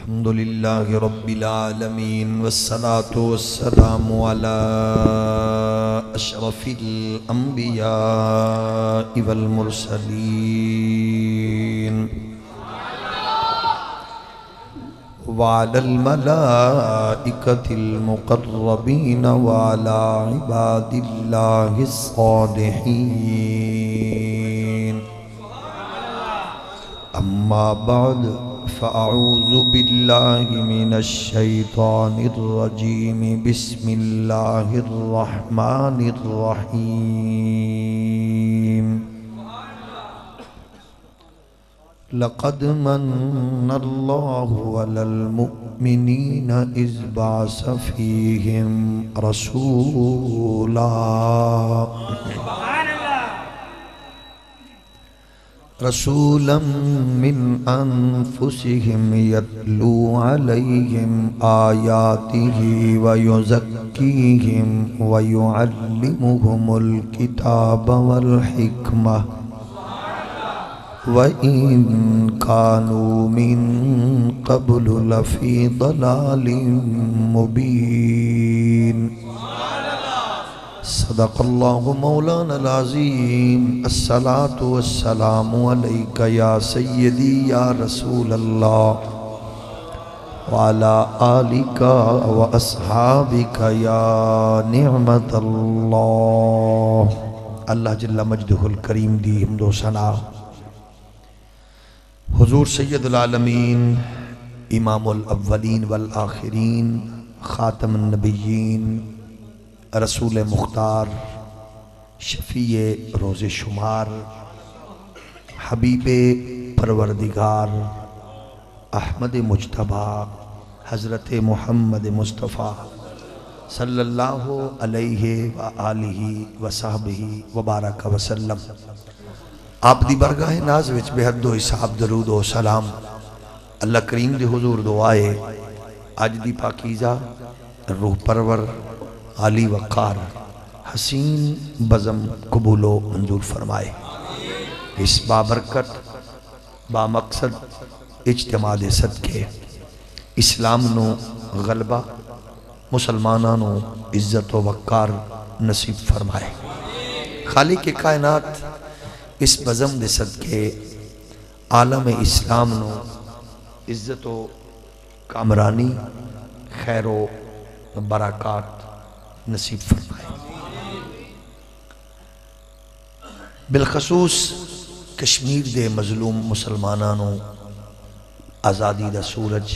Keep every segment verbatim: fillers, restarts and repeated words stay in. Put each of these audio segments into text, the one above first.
الحمد لله رب العالمين والصلاة والسلام على أشرف الأنبياء والمرسلين وعلى الملائكة المقربين وعلى عباد الله الصالحين. أما بعد فأعوذ بالله من الشيطان الرجيم. بسم الله الرحمن الرحيم. لقد من الله على المؤمنين إذ بعث فيهم رسولا رسولا من أنفسهم يتلو عليهم آياته ويزكيهم ويعلمهم الكتاب والحكمة وَإِن كَانُوا مِن قَبْلُ لَفِي ضَلَالٍ مُبِينٍ. صدق اللہ مولانا العظیم. الصلاة والسلام علیکہ یا سیدی یا رسول اللہ وعلا آلکہ واصحابکہ یا نعمت اللہ. اللہ جل مجدہ الکریم دی حمد و ثنا حضور سید العالمین امام الاولین والآخرین خاتم النبیین رسول مختار شفیع روز شمار حبیب پروردگار احمد مجتبی حضرت محمد مصطفیٰ صلی اللہ علیہ وآلہ وصحبہ وبارک وسلم. آپ دی برگاہ ناز وچ بے حد و حساب درود و سلام اللہ کریم دی حضور دعائے آج دی پاکیزہ روح پرور عالی وقار حسین بزم قبول و منظور فرمائے. اس بابرکت با مقصد اجتماع صدقے اسلام نو غلبہ مسلمانانو عزت و وقار نصیب فرمائے. خالق کائنات اس بزم دے صدقے عالم اسلام نو عزت و کامرانی خیر و برکات نصیب فرمائے. بالخصوص کشمیر دے مظلوم مسلمانانو آزادی دا سورج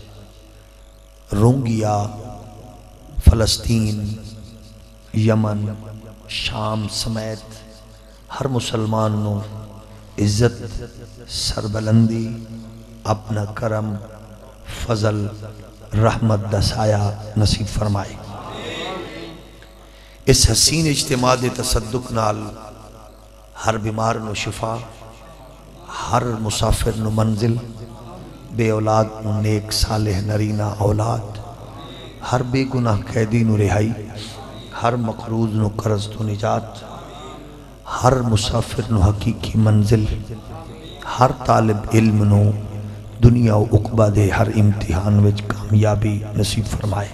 رونگیا فلسطین یمن شام سمیت ہر مسلمان نو عزت سربلندی اپنا کرم فضل رحمت دا سایہ نصیب فرمائے. اس حسین اجتماع دے تصدق نال ہر بیمار نو شفا ہر مسافر نو منزل بے اولاد نو نیک صالح نرینہ اولاد ہر بے گناہ قیدی نو رہائی ہر مقروض نو قرض تو نجات ہر مسافر نو حقیقی منزل ہر طالب علم نو دنیا و عقبہ دے ہر امتحان وچ کامیابی نصیب فرمائے.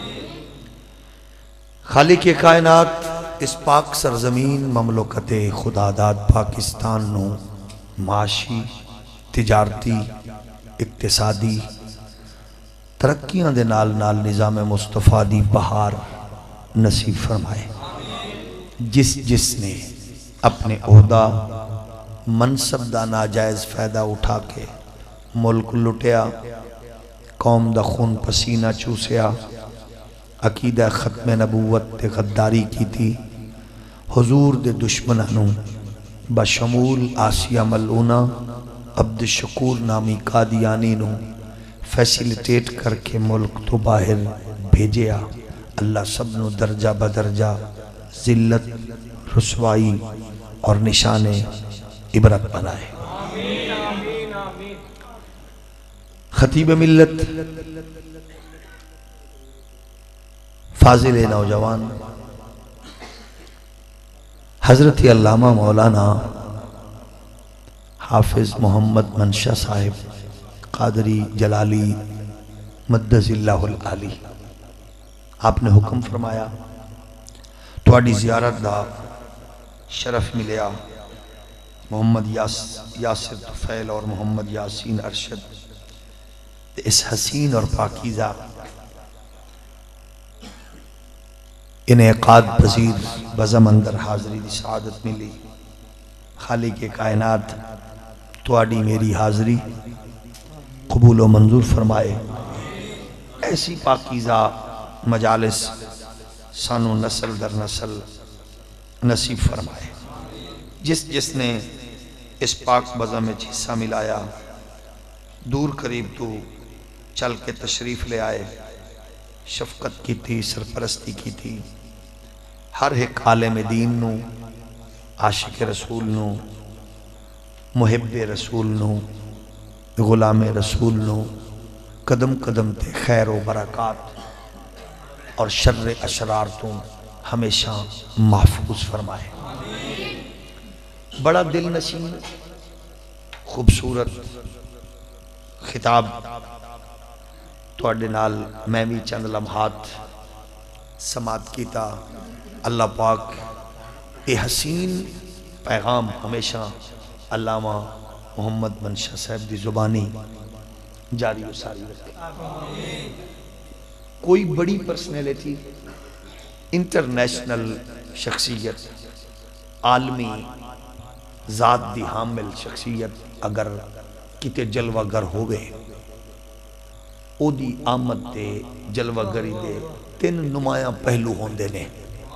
خالق کائنات اس پاک سرزمین مملکت خدا داد پاکستان نو معاشی تجارتی اقتصادی ترقیاں دے نال نال نظام مصطفیٰ دی بہار نصیب فرمائے. جس جس نے اپنے عہدہ منصب دا ناجائز فائدہ اٹھا کے ملک لٹیا قوم دا خون پسینہ چوسیا عقیدہ ختم نبوت تے غداری کی تھی حضور دے دشمنانوں بشمول آسیہ ملعونہ عبد الشکور نامی قادیانی نو فیسیلیٹیٹ کر کے ملک تو باہر بھیجیا. اللہ سب نو درجہ بدرجہ ذلت رسوائی اور نشان عبرت بنائے. خطیب ملت فاضل نوجوان حضرت علامہ مولانا حافظ محمد منشا صاحب قادری جلالی مدذ اللہ العالی، آپ نے حکم فرمایا تواڈی زیارت دا شرف ملیا محمد یاسر طفیل اور محمد یاسین ارشد اس حسین اور پاکیزہ انعقاد پذیر بزم اندر حاضری دی سعادت ملی۔ خالق کائنات تواڈی میری حاضری قبول و منظور فرمائے، ایسی پاکیزہ مجالس سانو نسل در نسل نصیب فرمائے۔ جس جس نے اس پاک بزم میں حصہ ملایا، دور قریب تو چل کے تشریف لے آئے، شفقت کی تھی، سرپرستی کی تھی، ہر ایک عالم دین نو، عاشق رسول نو، محب رسول نو، غلام رسول نو قدم قدم تے خیر و برکات اور شر اشرار تو ہمیشہ محفوظ فرمائے۔ بڑا دل نشین خوبصورت خطاب تواڈے نال میں بھی چند لمحات سماعت کیتا۔ اللہ پاک اے حسین پیغام ہمیشہ علامہ محمد منشا صاحب دی زبانی جاری و ساری رکھے۔ کوئی بڑی پرسنالٹی، انٹرنیشنل شخصیت، عالمی ذات دی حامل شخصیت اگر کتے جلوہ گر ہو گئے، او دی آمد دے جلوہ گری دے تین نمایاں پہلو ہوندے نے۔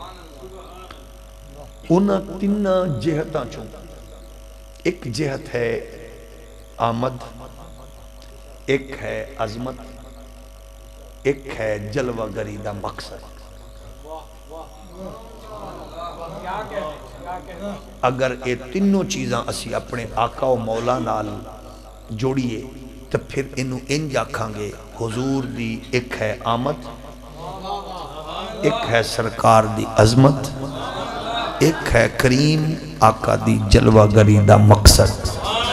انہاں تین جہتاں چوں ایک جہت ہے آمد، ایک ہے عظمت، ایک ہے جلوہ گری دا مقصد۔ اگر اے تینوں چیزاں اسی اپنے آقا و مولا نال جوڑیے تو پھر انہوں انج آکھاں گے حضور دی ایک ہے آمد، ایک ہے سرکار دی عظمت، ایک ہے کریم آقا دی جلوہ گری دا مقصد۔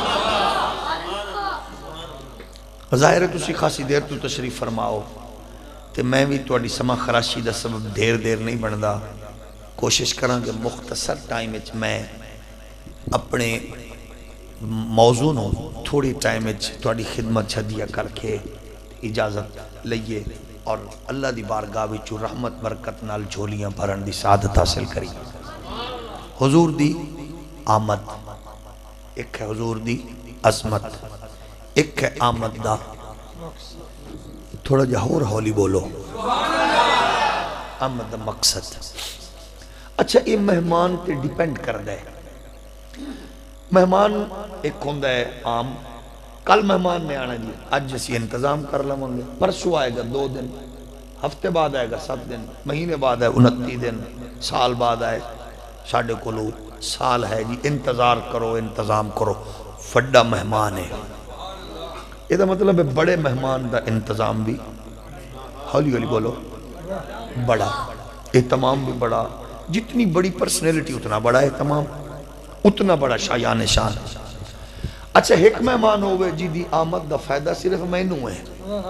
ظاہر ہے تسی خاصی دیر تو تشریف فرماؤ تے میں بھی تواڈی سما خراشی دا سبب دیر دیر نہیں بندا، کوشش کراں کہ مختصر ٹائم وچ میں اپنے موضوع نو تھوڑی ٹائم وچ تواڈی خدمت چھدیا کر کے اجازت لئیے اور اللہ دی بارگاہ وچوں رحمت برکت نال جھولیاں بھرن دی سعادت حاصل کری۔ حضور دی آمد، ایک ہے حضور دی عظمت، ایک ہے آمد دا، تھوڑا جا اور ہولی بولو، آمد دا مقصد۔ اچھا یہ مہمان تے ڈیپینڈ کر دے، مہمان ایک ہوندہ ہے عام، کل مہمان نے آنا جی آج جیسی انتظام کر لوں گے، پرسو آئے گا دو دن، ہفتے بعد آئے گا سات دن، مہینے بعد آئے انتی دن، سال بعد آئے ساڑھے کلو سال ہے جی، انتظار کرو انتظام کرو، فڈا مہمان ہے۔ یہ دا مطلب ہے بڑے مہمان دا انتظام بھی ہولی ہولی بولو بڑا، اہتمام بھی بڑا، جتنی بڑی پرسنالٹی اتنا بڑا اہتمام، اتنا بڑا شایان شان۔ اچھا ایک مہمان ہوئے جی دی آمد دا فائدہ صرف میں نوں ہے،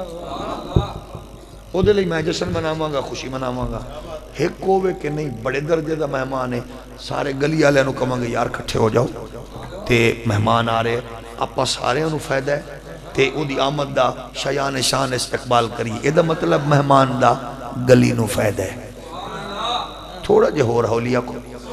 او دے لئے میں جشن مناواں گا، خوشی مناواں گا۔ ایک ہوئے کہ نہیں بڑے درجے دا مہمان ہے، سارے گلی آلے انہوں کہاں گے یار کھٹے ہو جاؤ تے مہمان آ رہے آپا سارے انہوں فائدہ ہے تے او دی آمد دا شایان شان استقبال کریے، یہ دا مطلب مہمان دا گلی نو فائدہ ہے۔ تھوڑا جے ہو رہا ہو لیا کو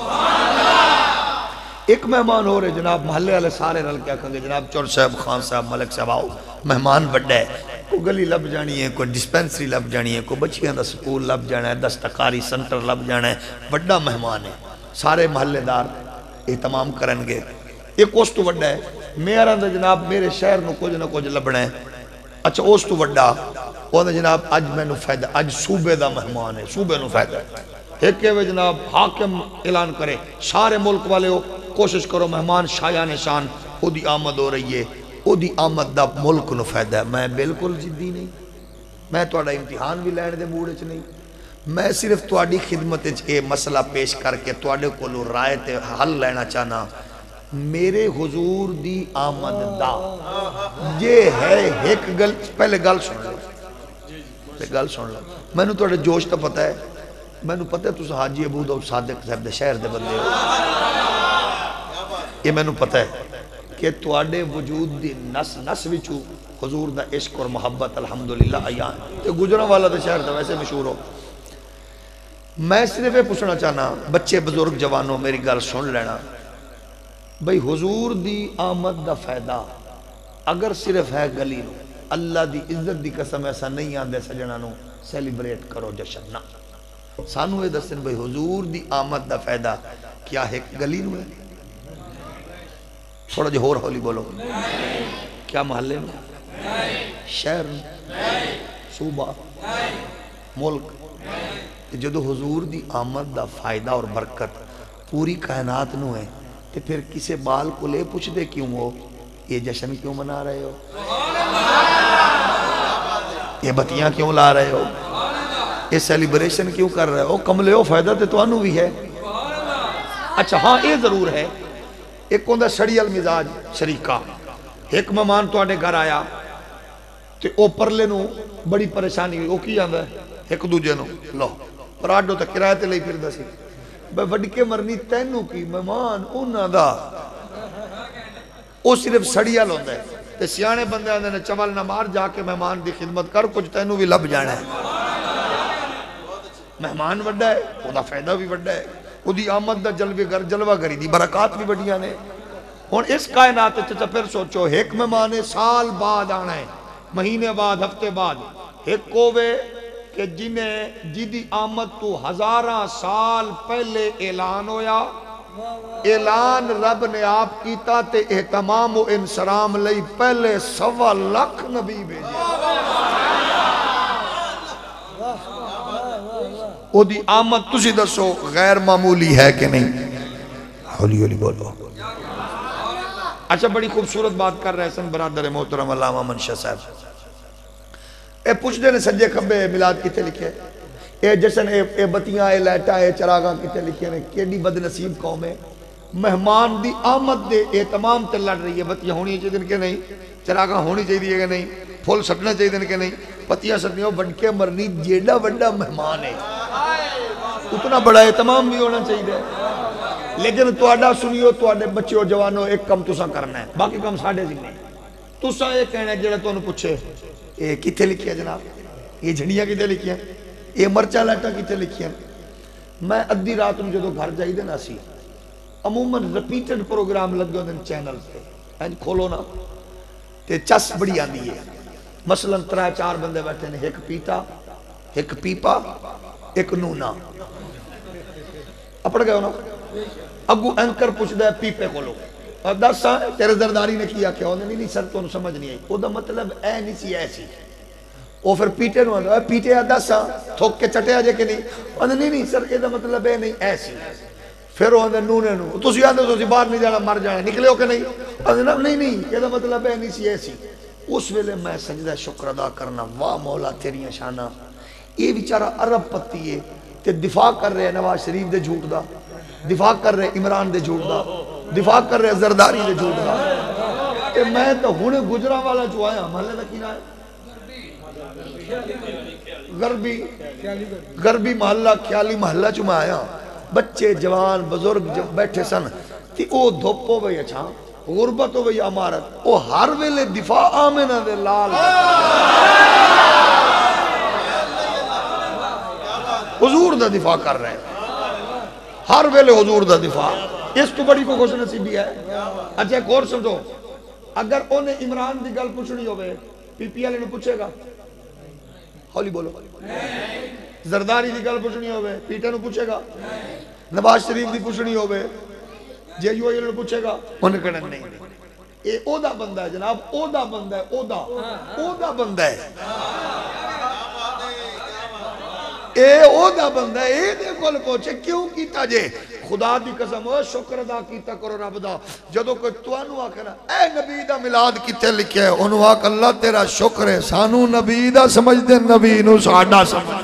ایک مہمان ہو رہے جناب محلے والے سارے رل کیا کہیں گے جناب چور صاحب خان صاحب ملک صاحب آؤ، مہمان بڑھا ہے، کوئی گلی لب جانی ہے، کوئی ڈسپینسری لب جانی ہے، کوئی بچیاں دا سکول لب جانا ہے، دستکاری سنٹر لب جانا ہے، بڑا مہمان ہے، سارے محلے دار اہتمام کرنگے۔ ایک اس تو بڑھا ہے میرا دا جناب میرے شہر نو کچھ نہ کچھ لبنا ہے، اچھا اس تو بڑھا وہ دا جناب اج میں نو فائدہ، اج صوبے دا مہمان ہے، صوبے نو فائدہ ہے۔ ایک کہ وہ جناب حاکم اعلان کرے سارے ملک والے ہو کوشش کرو مہمان شایان شان او دی آمد ہو رہی ہے، او دی آمد دا ملک نو فائدہ ہے۔ میں بالکل جدی نہیں، میں توڑا امتحان بھی لین دے موڑے چ نہیں، میں صرف توڑی خدمت اے مسئلہ پیش کر کے توڑے کو لو رائے تے حل لینا چاہنا۔ میرے حضور دی آمد دا یہ ہے ایک گل، پہلے گل سن لو تے گل سن لو میں نے تھوڑے جوش تو پتہ ہے میں نے پتہ ہے تُس حاجی ابو داؤد صادق صاحب دے شہر دے بندے ہو یہ میں نے پتہ ہے کہ تواڈے وجود دی نس نس وچوں حضور دا عشق اور محبت الحمدللہ آیان تے گجراں والا دے شہر دا ویسے مشہور ہو میں صرف یہ پوچھنا چاہنا بچے بزرگ جوانوں میری گل سن لینا بھئی حضور دی آمد دا فائدہ اگر صرف ہے گلی نو اللہ دی عزت دی قسم ایسا نہیں آندے سجنہ نو سیلیبریٹ کرو جشن نہ سانو یہ دستن بھئی حضور دی آمد دا فائدہ کیا ہے گلی نو ہے تھوڑا جو ہور ہولی بولو کیا محلے میں شہر صوبہ ملک جدو حضور دی آمد دا فائدہ اور برکت پوری کائنات نو ہے تو پھر کسے بال کو لے پوچھ دے کیوں ہو یہ جشن کیوں منا رہے ہو یہ بتیاں کیوں لا رہے ہو یہ سیلیبریشن کیوں کر رہے ہو کملے ہو فائدہ تے تو انو بھی ہے اچھا ہاں یہ ضرور ہے ایک ہوندہ سڑی المزاج شریکہ ایک مہمان تو آنے گھر آیا تے او پرلے نو بڑی پریشانی ہوئی او کی آندہ ہے ایک دوجہ نو لو پراڈو تا کرایہ تے لئی پھر دا سی بے وڈکے مرنی تینو کی مہمان انہاں دا او صرف سڑیا لوندہ ہے تے سیانے بندے آندے نے چول نہ مار جا کے مہمان دی خدمت کر کچھ تینو بھی لب جانا ہے مہمان وڈا ہے او دا فائدہ بھی وڈا ہے او دی آمد دا جلوے گر جلوہ گری دی برکات بھی بڑیاں نے اور اس کائنات چچا پھر سوچو ایک مہمان سال بعد آنا ہے مہینے بعد ہفتے بعد ایک کووے کہ جنہیں جدی آمد تو ہزارہ سال پہلے اعلان ہویا اعلان رب نے آپ کیتا تے احتمام و انسرام لئی پہلے سوا لکھ نبی بھیجے او دی آمد تسی دسو غیر معمولی ہے کہ نہیں ہولی ہولی بولو اچھا بڑی خوبصورت بات کر رہے سن برادر محترم علامہ منشا صاحب اے پوچھ دے نے سجے کھبے میلاد کتے لکھے اے جشن اے, اے بتیاں اے لیٹا اے چراغاں کتے لکھے نے کیڑی بد نصیب قوم ہے مہمان دی آمد دے اے تمام تے لڑ رہی ہے بتیاں ہونی چاہیے دن کے نہیں چراغاں ہونی چاہیے کہ نہیں پھول سٹنا چاہیے دن کے نہیں پتیاں سٹنیوں بڑکے مرنی جیڑا بڑا مہمان ہے اتنا بڑا اہتمام بھی ہونا چاہیے لیکن تواڈا سنیو تواڈے بچے و جوانوں ایک کم تساں کرنا ہے باقی کم ساڑھے ذمہ تساں ایک کہنا ہے جڑا تو انہوں پوچھے اے کتے لکھیا جناب یہ جھنڈیاں کتے لکھیا یہ مرچہ لیٹا کتے لکھیا میں ادھی رات میں جدو گھر جائی دینا سی عموماً ریپیٹڈ پروگرام لگ گئے دن چینل پہ کھولو نا تے چس بڑی آندی ہے مثلا ترہ چار بندے بیٹھے ہیں ایک پیٹا ایک پیپا ایک نونا اپڑ گئے ہو نا اگو اینکر پوچھ دے پیپے کھولو اور دس سا تیرے زرداری نے کیا کیا نہیں نہیں سر تو انہوں سمجھ نہیں آئی وہ دا مطلب اے نہیں سی ایسی وہ پھر پیٹے نو آنگا پیٹے یا دس سا تھوک کے چٹے آجے کہ نہیں وہ نہیں نہیں سر یہ دا مطلب اے نہیں ایسی پھر وہ آنگا نونے نو تو سی آندے تو سی باہر نہیں جانا مر جانا نکلے ہو کہ نہیں نہیں نہیں یہ دا مطلب اے نہیں سی ایسی اس ویلے میں سجدہ شکر ادا کرنا واہ مولا تیریاں شانہ یہ بیچارہ عرب پتی ہے تے دفاع کر رہے نواز شریف دے جھوٹ دا دفاع کر رہے عمران دے جھوٹ دا دفاع کر رہے زرداری دے جھوٹ دا کہ میں تو ہونے گجرہ والا جو آیا محلے دا کینا ہے غربی غربی محلہ خیالی محلہ جو میں آیا بچے جوان بزرگ جب بیٹھے سن تی او دھوپ ہو بھئی اچھا غربت ہو بھئی امارت او ہر ویلے دفاع آمینہ دے لال حضور دا دفاع کر رہے ہیں ہر ویلے حضور دا دفاع اس تو بڑی کو خوش نصیبی ہے اچھا ایک اور سمجھو اگر انہیں عمران دی گل پوچھنی ہوئے پی پی ایل نے پوچھے گا ہولی بولو زرداری دی گل پوچھنی ہوئے پیٹر نے پوچھے گا نواز شریف دی پوچھنی ہوئے جے یو ایل نے پوچھے گا انہیں کہنا نہیں اے او دا بندہ ہے جناب او دا بندہ ہے او دا او دا بندہ ہے اے او دا بندہ ہے اے دے کول پوچھے کیوں کیتا جے خدا دی قسم ہو شکر ادا کیتا کرو رب دا جدو کوئی توانو آکھنا اے نبی دا ملاد کیتے لکھے ہے انہوں آکھ اللہ تیرا شکر ہے سانو نبی دا سمجھ دے نبی نو ساڑھا سمجھ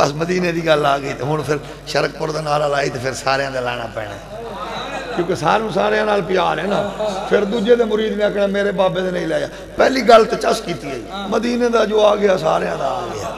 بس مدینے دی گل آ گئی تو ہن پھر شرک پور دا نعرہ لائی تو پھر سارے دے لانا پینا کیونکہ سارے سارے نال پیار ہے نا پھر دوجے دے مرید نے کہنا میرے بابے دے نہیں لایا پہلی گل تو چس کیتی ہے مدینے دا جو آ گیا سارے دا آ گیا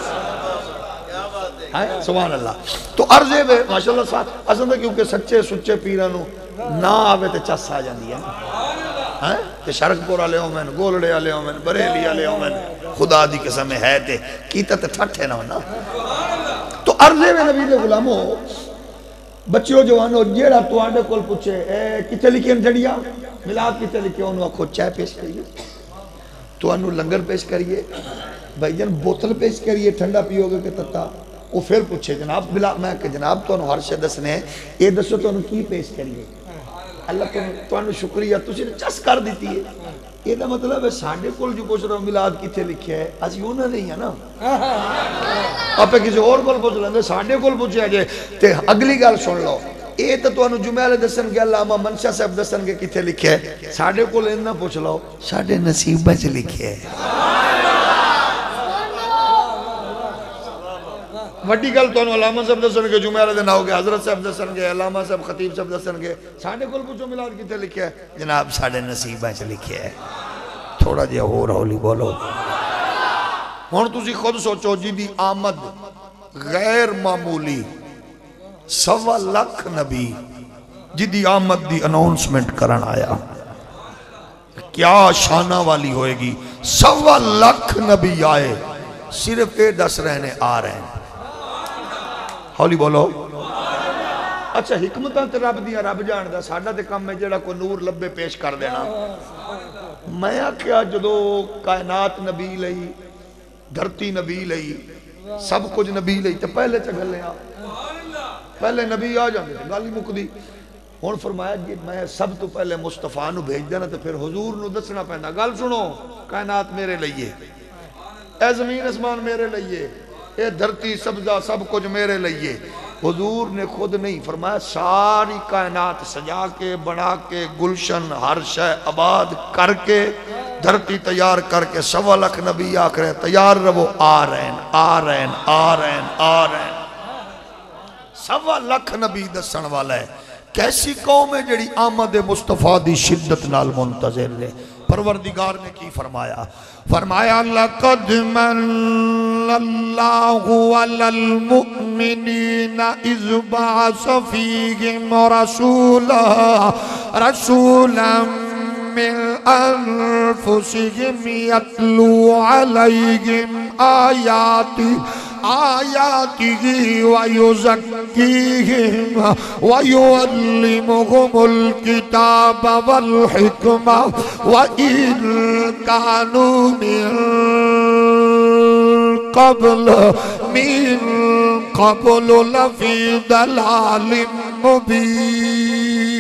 سبحان اللہ تو عرضے میں ماشاءاللہ ساتھ اصل ہے کیونکہ سچے سچے پیرانو نہ آوے تے چس آ جاندی ہے کہ شرک پور والے ہومن گولڑے والے ہومن بریلی والے ہومن خدا دی قسم ہے تے کیتا تے ٹھٹھے نہ ہونا تو عرضے میں نبی دے غلاموں بچیوں جوانوں جیڑا تو آنڈے کول پوچھے اے کتے لکھیں جڑیا ملاد کتے لکھیں انہوں آکھو چائے پیش کریے تو انہوں لنگر پیش کریے بھائی جن بوتل پیش کریے ٹھنڈا پیو گے کہ تتا وہ پھر پوچھے جناب بلا میں کہ جناب تو انہوں ہر شے دسنے اے دسو تو انہوں کی پیش کریے اللہ تو انہوں شکریہ تو نے چس کر دیتی ہے یہ دا مطلب ہے ساڑھے کول جو پوچھ رہا ہوں ملاد کتے لکھے ہے آج یوں نہ نہیں ہے نا آپ پہ کسی اور کول پوچھ رہا ہے ساڑھے کول پوچھے آجے تے اگلی گال سن لو اے تو تو انہوں جمعہ دسن گے علامہ منشا صاحب دسن گے کتے لکھے ہے ساڑھے کول انہوں پوچھ لو ساڑھے نصیب بچ لکھے ہے وڈی گل تو انہوں علامہ صاحب دسن گے جمعہ دن آؤ گے حضرت صاحب دسن گے علامہ صاحب خطیب صاحب دسن گے ساڑھے کول پوچھو ملاد کتے لکھے ہے جناب ساڑھے نصیب بچ لکھے ہے تھوڑا جیا ہو رہولی بولو ہون تُسی خود سوچو جی دی آمد غیر معمولی سوا لکھ نبی جی دی آمد دی اناؤنسمنٹ کرن آیا کیا شانہ والی ہوئے گی سوا لکھ نبی آئے صرف اے دس رہنے آ رہے ہیں ہولی بولو اچھا حکمتاں تے رب دیا رب جان دا ساڑھا تے کم میں جڑا کوئی نور لبے پیش کر دینا میں کیا جدو کائنات نبی لئی دھرتی نبی لئی سب کچھ نبی لئی تے پہلے چگل لیا پہلے نبی آ جاندے تھے گالی مک دی ہون فرمایا جی میں سب تو پہلے مصطفیٰ نو بھیج دینا تے پھر حضور نو دسنا پہنا گل سنو کائنات میرے لئیے اے زمین اسمان میرے لئیے اے دھرتی سبزہ سب کچھ میرے لئیے حضور نے خود نہیں فرمایا ساری کائنات سجا کے بنا کے گلشن ہر شے آباد کر کے دھرتی تیار کر کے سوا لکھ نبی آکھ رہے تیار رہو آ رہے ہیں آ رہے ہیں آ رہے ہیں آ رہے ہیں سوا لکھ نبی دسن والا ہے کیسی قوم ہے جڑی آمد مصطفیٰ دی شدت نال منتظر رہے پروردگار نے کی فرمایا فرمایا لَقَدْ مَنَّ اللَّهُ عَلَى الْمُؤْمِنِينَ إِذْ بَعَثَ فِيهِمْ رَسُولًا رَسُولًا مِّنْ أَنفُسِهِمْ يَتْلُو عَلَيْهِمْ آيَاتِهِ آياته ويزكيهم ويعلمهم الكتاب والحكمة وإن كانوا من قبل من قبل لفي ضلال مبين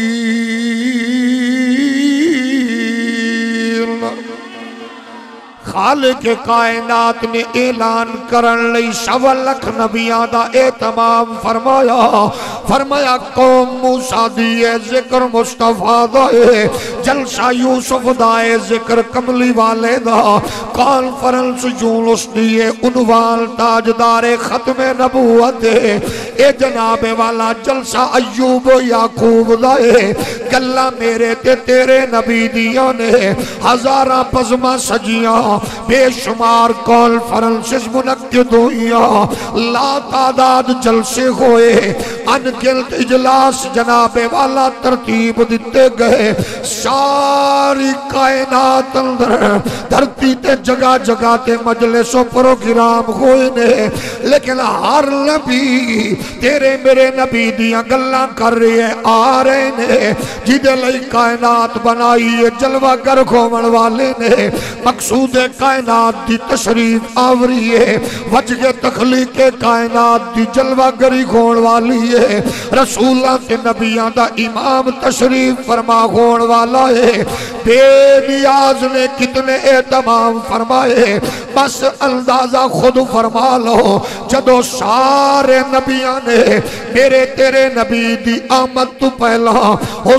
خالق کائنات نے اعلان کرن لئی سوا لکھ نبیان دا اعتمام فرمایا فرمایا قوم موسیٰ دیئے ذکر مصطفیٰ دائے جلسہ یوسف دائے ذکر کملی والے دا کانفرنس جونس دیئے عنوان تاجدار ختم نبوت اے جناب والا جلسہ ایوب و یعقوب دائے گلہ میرے تے تیرے نبی دیاں نے ہزارہ پزمہ سجیاں بے شمار کانفرنسز منعقد ہوئیاں لا تعداد جلسے ہوئے انگنت اجلاس جناب والا ترتیب دیتے گئے ساری کائنات اندر دھرتی تے جگہ جگہ تے مجلس و پروگرام ہوئے نے لیکن ہر نبی تیرے میرے نبی دیاں گلاں کر رہے ہیں آ رہے نے جدے لئی کائنات بنائی ہے جلوہ گر گھومن والے نے مقصود کائنات دی تشریف آوری ہے وجہ تخلیق کائنات دی جلوہ گری گھون والی ہے رسولہ کے نبیان دا امام تشریف فرما گھون والا ہے بے نیاز نے کتنے اعتمام فرمائے بس اندازہ خود فرما لو جدو سارے نبیان نے میرے تیرے نبی دی آمد تو پہلا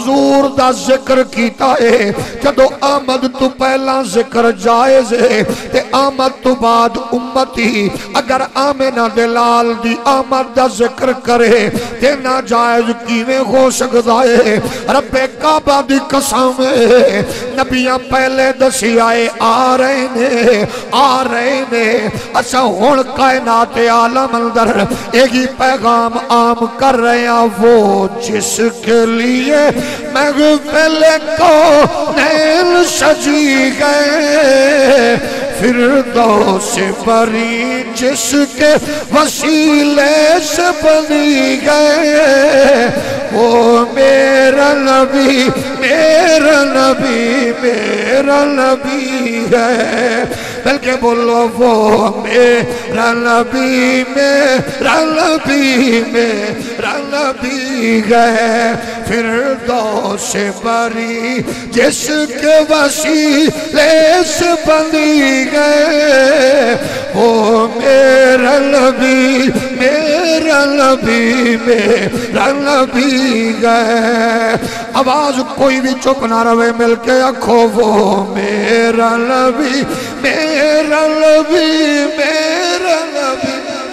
حضور دا ذکر کیتا ہے جدو آمد تو پہلا ذکر جائز ہے تے آمد تو بعد امتی اگر آمنہ دلال دی آمد دا ذکر کرے تے ناجائز کیویں ہو سکتا ہے رب کعبہ دی قسم ہے نبیاں پہلے دسی آئے آ رہے نے آ رہے نے اچھا ہون کائنات عالم اندر ایک ہی پیغام عام کر رہے ہیں وہ جس کے لیے محفل کو نیل سجی گئے فردوس بری جس کے وسیلے سے بنی گئے وہ میرا نبی میرا نبی میرا نبی ہے بلکہ بولو وہ میرا نبی میرا نبی میرا نبی ہے فردوس بری جس کے وسیلے سے بنی گئے وہ میرا نبی میرا نبی میرا نبی گئے آواز کوئی بھی چپ نہ رہے مل کے آکھو وہ میرا نبی میرا نبی میرا نبی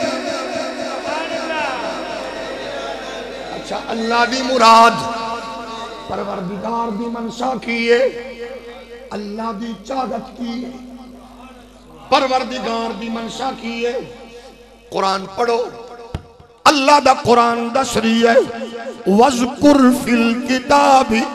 اچھا اللہ دی مراد پروردگار دی منشا کیے اللہ دی چاہت کیے پروردگار دی منشا کیے قرآن پڑھو اللہ دا قرآن دس رہی ہے وَذْكُرْ فِي الْكِتَابِ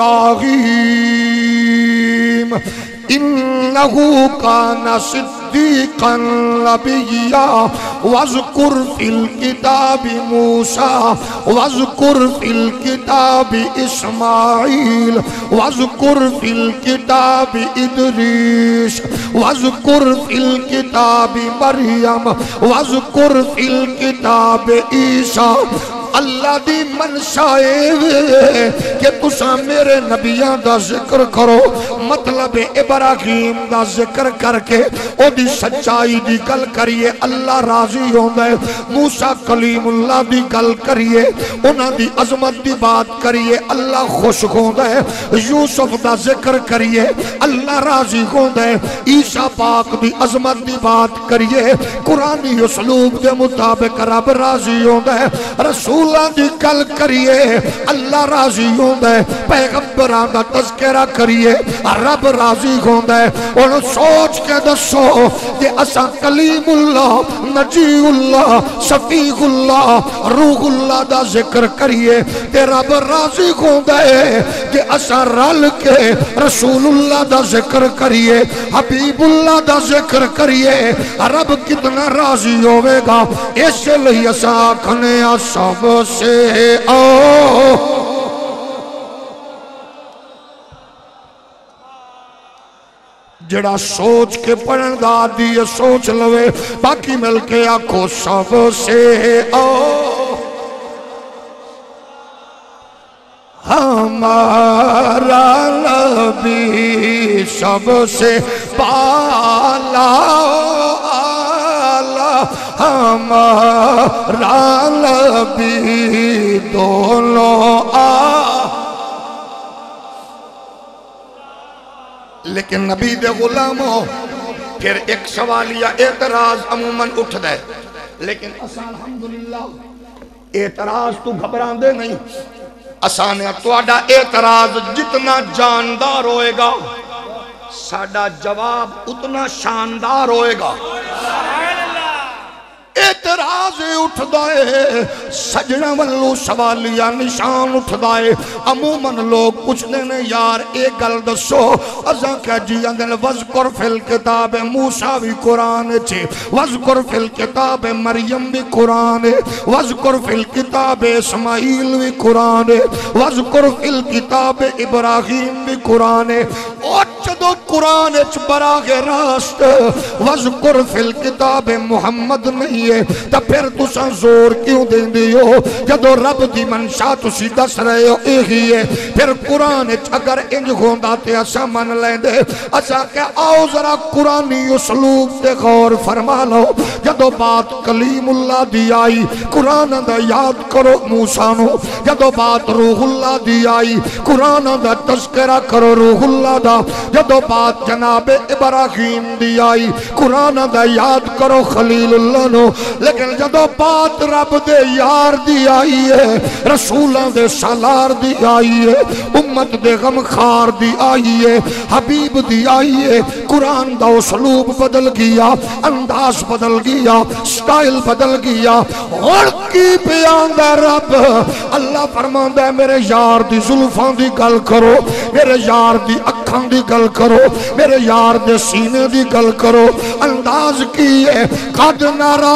إِبْرَاهِيمَ إِنَّهُ كَانَ صِدِّيقًا نَبِيًّا وَاذْكُرْ فِي الْكِتَابِ مُوسَى وَاذْكُرْ فِي الْكِتَابِ إِسْمَاعِيلَ وَاذْكُرْ فِي الْكِتَابِ إِدْرِيسَ وَاذْكُرْ فِي الْكِتَابِ مَرْيَمَ وَاذْكُرْ فِي الْكِتَابِ عِيسَى اللہ دی منشائے کہ تسا میرے نبیان دا ذکر کرو مطلب ابراہیم دا ذکر کر کے او دی سچائی دی گل کریے اللہ راضی ہوندہ ہے موسیٰ کلیم اللہ دی گل کریے انہاں دی عظمت دی بات کریے اللہ خوش ہوندہ ہے یوسف دا ذکر کریے اللہ راضی ہوندہ ہے عیسیٰ پاک دی عظمت دی بات کریے قرآنی اسلوب دے مطابق رب راضی ہوندہ ہے رسول اللہ دی گل کریے اللہ راضی ہوندہ ہے پیغمبران دا تذکرہ کریے رب راضی ہوندہ ہے اور سوچ کے دسو کہ اسا کلیم اللہ نجی اللہ شفیع اللہ روح اللہ دا ذکر کریے کہ رب راضی ہوندہ ہے کہ اسا رل کے رسول اللہ دا ذکر کریے حبیب اللہ دا ذکر کریے رب کتنا راضی ہوئے گا اس لئے اسا کھنے سب سے آؤ جڑا سوچ کے پڑھن دا دی سوچ لوے باقی مل کے آکھو سب سے آؤ ہمارا نبی سب سے پالا ہمارا نبی دونوں آ لیکن نبی دے غلاموں پھر ایک سوال یا اعتراض عموماً اٹھ دے لیکن اساں الحمدللہ اعتراض تو گھبران دے نہیں اساں نے توڑا اعتراض جتنا جاندار ہوئے گا ساڑا جواب اتنا شاندار ہوئے گا اعتراض اٹھ دائے سجنہ واللو سوالیہ نشان اٹھ دائے عموماً لوگ کچھ دینے یار ایک گل دسو ازاں کیا جی اندل وذکر فی الکتاب موسیٰ بھی قرآن چھے وذکر فی الکتاب مریم بھی قرآن وذکر فی الکتاب اسماعیل بھی قرآن وذکر فی الکتاب ابراہیم بھی قرآن اور جدو قرآن اچ براہ راست وذکر فی الکتاب محمد نہیں ہے تا پھر تساں زور کیوں دیں دیو جدو رب دی منشا تسی دس رہے ہو ایہی ہے پھر قرآن اچ اگر انج ہوندہ تے اسا من لیں دے اسا کہ آؤ ذرا قرآنی اسلوب تے غور فرما لو جدو بات کلیم اللہ دی آئی قرآن دا یاد کرو موسیٰ نو جدو بات روح اللہ دی آئی قرآن دا تذکرہ کرو روح اللہ دا جدو بات جناب ابراہیم دی آئی قرآن دا یاد کرو خلیل اللہ نو لیکن جدو بات رب دے یار دی آئی ہے رسولان دے سالار دی آئی ہے امت دے غمخار دی آئی ہے حبیب دی آئی ہے قرآن دا اسلوب بدل گیا انداز بدل گیا سٹائل بدل گیا اور کی بیان دا رب اللہ فرماندہ ہے میرے یار دی ظلفان دی گل کرو میرے یار دی اکھان دی گل کرو میرے یار دے سینے دی گل کرو انداز کی ہے قد نرا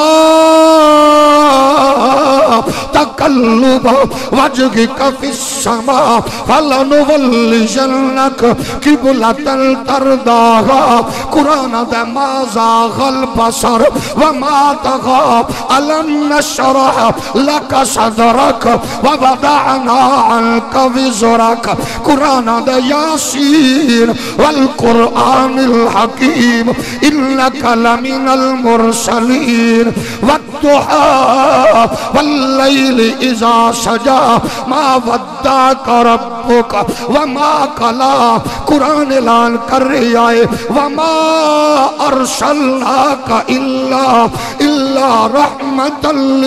تقلب وجهك في السماء فلنولينك قبلة ترضاها قرآن دا ما زاغ البصر وما طغى ألم نشرح لك صدرك ووضعنا عنك وزرك قرآن دا ياسين والقرآن الحكيم إنك لمن المرسلين والضحى والليل إذا سجى ما ودعك ربك وما قلى قرآن اعلان کر رہی آئے وما ارسلناك إلا إلا رحمة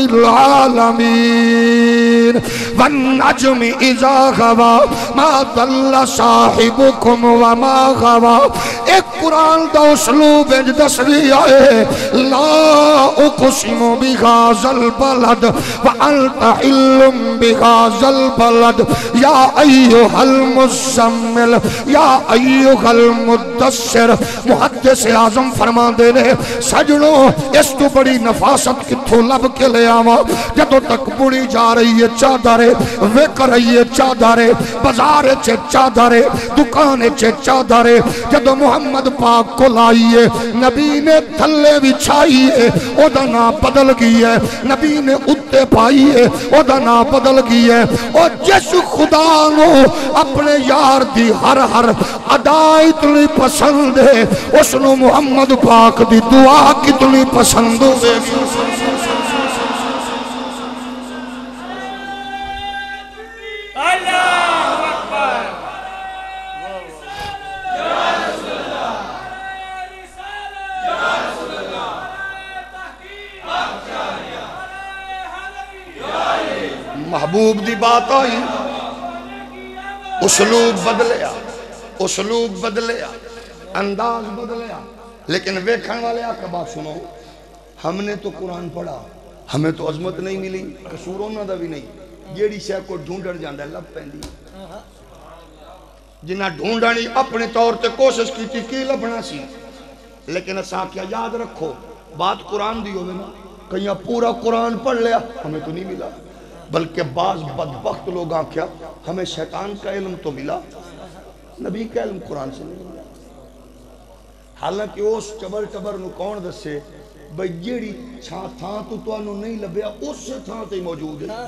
للعالمين والنجم إذا غوى ما ضل صاحبكم وما غوى ایک قرآن دا اسلوب انج دس رہی آئے لا اقسم بهذا البلد وانت حل بهذا البلد یا ایوہ المزمل یا ایوہ المدثر محدث اعظم فرما دینے سجنوں اس تو بڑی نفاست کتھو لب کے لے آوا جدو تک بڑی جا رہی ہے چادرے ویک رہی ہے چادرے بازار چے چادرے دکان چے چادرے جدو محمد پاک کو لائیے نبی نے تھلے بچھائیے او دا نا بدل گئی ہے نبی نے اتے پائیے او دا نا بدل گئی ہے اور جس خدا نو اپنے یار دی ہر ہر ادائی اتنی پسند ہے اس نو محمد پاک دی دعا کتنی پسند ہے محبوب دی بات آئی اسلوب بدلیا اسلوب بدلیا انداز بدلیا لیکن ویکھن والے آقا بات سنو ہم نے تو قرآن پڑھا ہمیں تو عظمت نہیں ملی قصور ہونا دا بھی نہیں جیڑی شے کو ڈھونڈر جاندہ ہے لب پہندی جنہ ڈھونڈانی اپنے طور تے کوشش کی تھی کی لبنا سی لیکن اسا کیا یاد رکھو بات قرآن دی ہوئے نا کہیں پورا قرآن پڑھ لیا ہمیں تو نہیں ملا بلکہ بعض بدبخت لوگ آنکھیا ہمیں شیطان کا علم تو ملا نبی کا علم قرآن سے نہیں ملا حالانکہ اس چبر چبر نو کون دسے بھئی جیڑی چھاں تھاں تو تو انہوں نہیں لبیا اس سے تھاں تے موجود ہے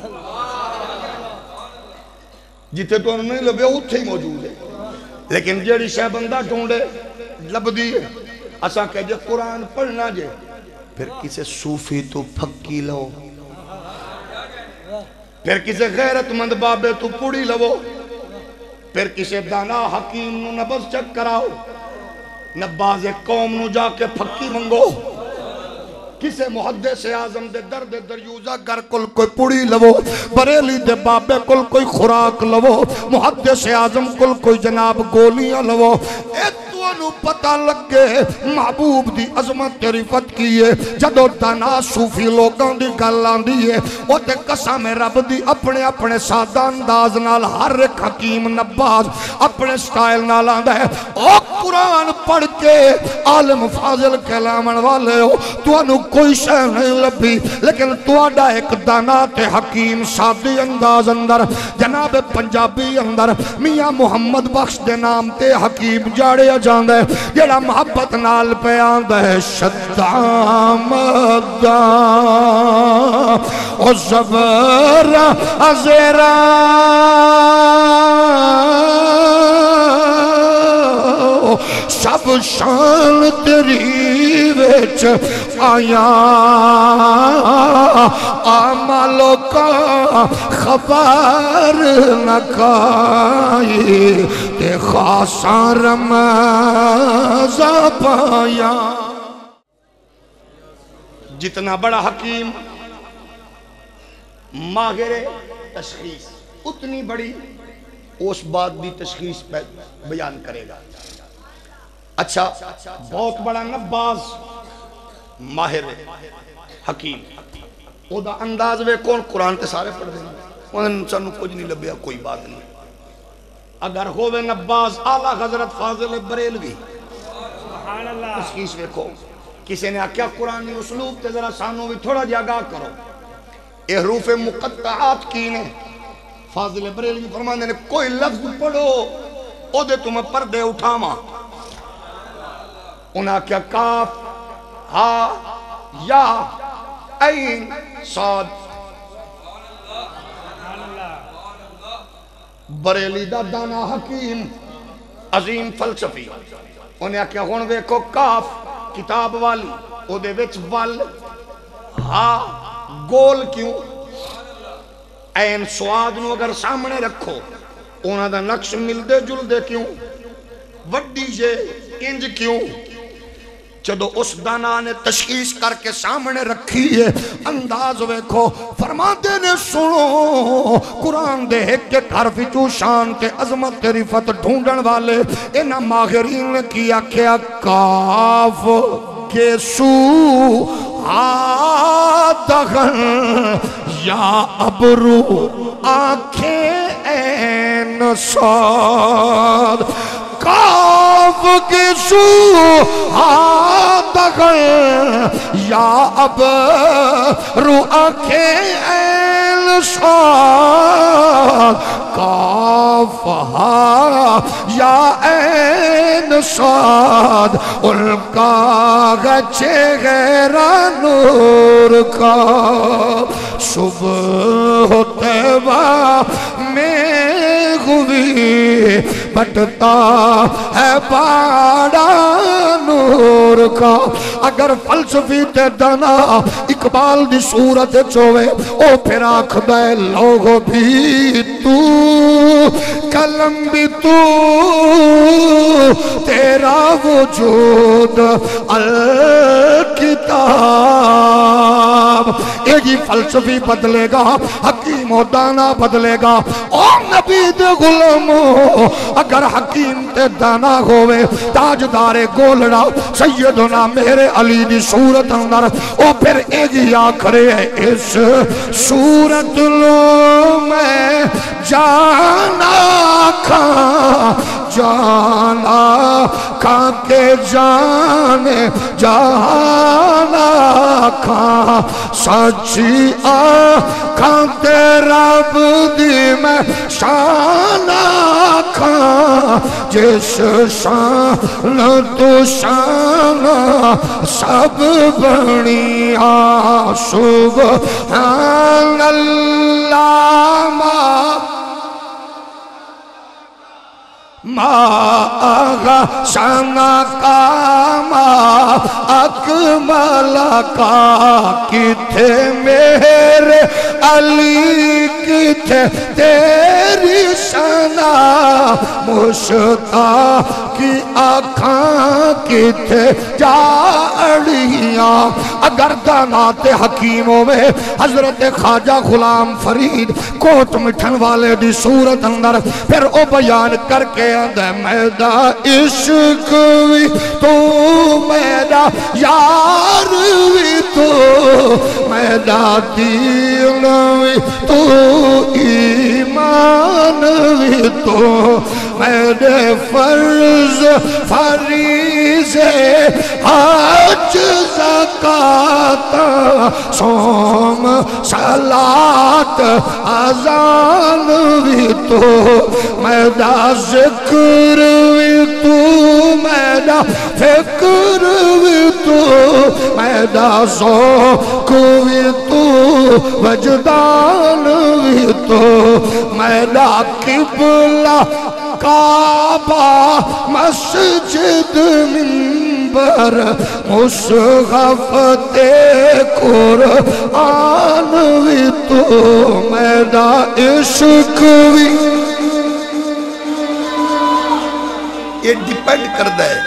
جیتے تو انہوں نہیں لبیا اس سے ہی موجود ہے لیکن جیڑی شہ بندہ ڈھونڈے لب دیئے اسا کہ جے قرآن پڑھنا جے پھر کسے صوفی تو پھکی لو پھر کسے غیرت مند بابے تو پوڑی لو پھر کسے دانا حکیم نو نبض چک کراؤ نباز قوم نو جا کے پھکی منگو کسے محدث اعظم دے درد دریوزہ گر کل کوئی پوڑی لو بریلی دے بابے کل کوئی خوراک لو محدث اعظم کل کوئی جناب گولیاں لو اے تو تانوں پتہ لگے محبوب دی عظمت تے رفت کیے جدو دانا صوفی لوگوں دی گل آندی ہے او تے قسم رب دی اپنے اپنے سادہ انداز نال ہر ایک حکیم نباز اپنے سٹائل نال آندا ہے او قرآن پڑھ کے عالم فاضل کلامن والے ہو تانوں کوئی شے نہیں لبھی لیکن تہاڈا ایک دانا تے حکیم سادی انداز اندر جناب پنجابی اندر میاں محمد بخش دے نام تے حکیم جاڑیا جاندا ہے جڑا محبت نال پہ آندا ہے شدام دا او زبر ازرا سب شان تیری وچ آیا آمالوں کا خبر نہ کائی تے خاصا رمضا پایا جتنا بڑا حکیم ماہر تشخیص اتنی بڑی اس بات بھی تشخیص بیان کرے گا اچھا بہت بڑا نباز ماہر حکیم او دا انداز وے کون قرآن تے سارے پڑھ دیں انہوں سنو کچھ نہیں لبیا کوئی بات نہیں اگر ہووے نباز اعلیٰ حضرت فاضل بریلوی تشخیص وے کو کسی نے کیا قرآنی اسلوب تے ذرا سانو بھی تھوڑا جاگاہ کرو اے حروف مقطعات کی نے فاضل بریلوی فرمانے نے کوئی لفظ پڑھو او دے تمہیں پردے اٹھاما انہاں کیا کاف ہا یا عین صاد بریلی دا دانا حکیم عظیم فلسفی انہیں کیا ہونوے کو کاف کتاب والی او دے وچ ول ہا گول کیوں عین سواد نو اگر سامنے رکھو انہاں دا نقش مل دے جل دے کیوں وڈی جے انج کیوں جدو اس دانا نے تشخیص کر کے سامنے رکھی ہے انداز ویکھو فرماتے نے سنو قرآن دے ایک کے حرف چو شان تے عظمت تے رفت ڈھونڈن والے انہاں ماہرین نے کیا کیا کاف کے سو آدغن یا ابرو آنکھیں این صاد کاف کے سو آدغن یا ابرو آنکھیں این صاد کاف ہا یا این صاد ان کا گچے غیرہ نور کا صبح ہوتے وا میں ہوئی بٹتا ہے باڑا نور کا اگر فلسفی تے دانا اقبال دی صورت چوے او پھر آنکھ دے لوگو بھی تو کلم بھی تو تیرا وجود الکتاب ایک ہی فلسفی بدلے گا حکیم و دانا بدلے گا او نبی دے غلامو اگر حکیم تے دانا ہوئے تاجدار گولڑا سیدنا میرے علی دی صورت اندر او پھر ایک ہی آکھرے اس صورت لو میں جانا کھا جانا کھا کے جانے جانا کھا سچی آنکھاں تیرا بدی میں شانا کھا جس شان تو شانا سب بڑی آ سبحان اللہ ما آغا شانا کاما اکمل کا کتھے میرے علی کتھے تیری شانا مشتاقی آنکھاں کتے جاڑیاں اگر دانات حکیموں میں حضرت خواجہ غلام فرید کوٹ مٹھن والے دی صورت اندر پھر او بیان کر کے اندر میدہ عشق وی تو میدہ یار وی تو میدہ دین وی تو ایمان وی تو میدہ فرض فریضے حج زکاة صوم صلاة اذان وی تو میدہ ذکر وی تو میدہ فکر وی تو میدہ ذوق وی تو وجدان وی تو میدہ قبلہ کعبہ مسجد منبر مصحف قرآن وی تو میدہ عشق وی یہ ڈیپینڈ کردہ ہے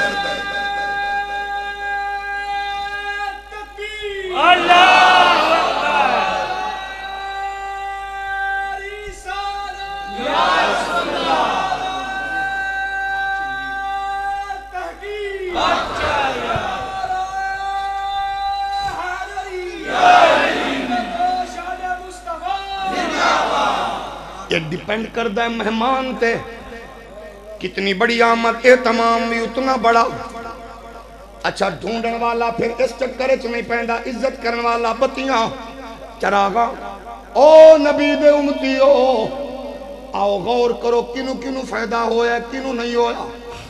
یہ ڈیپینڈ کردہ ہے مہمان تے کتنی بڑی آمد اے تمام بھی اتنا بڑا اچھا ڈھونڈن والا پھر اس چکرے چ نہیں پہندا عزت کرن والا بتیاں چراغا او نبی دے امتیو آؤ غور کرو کنو کنو فائدہ ہویا کنو نہیں ہویا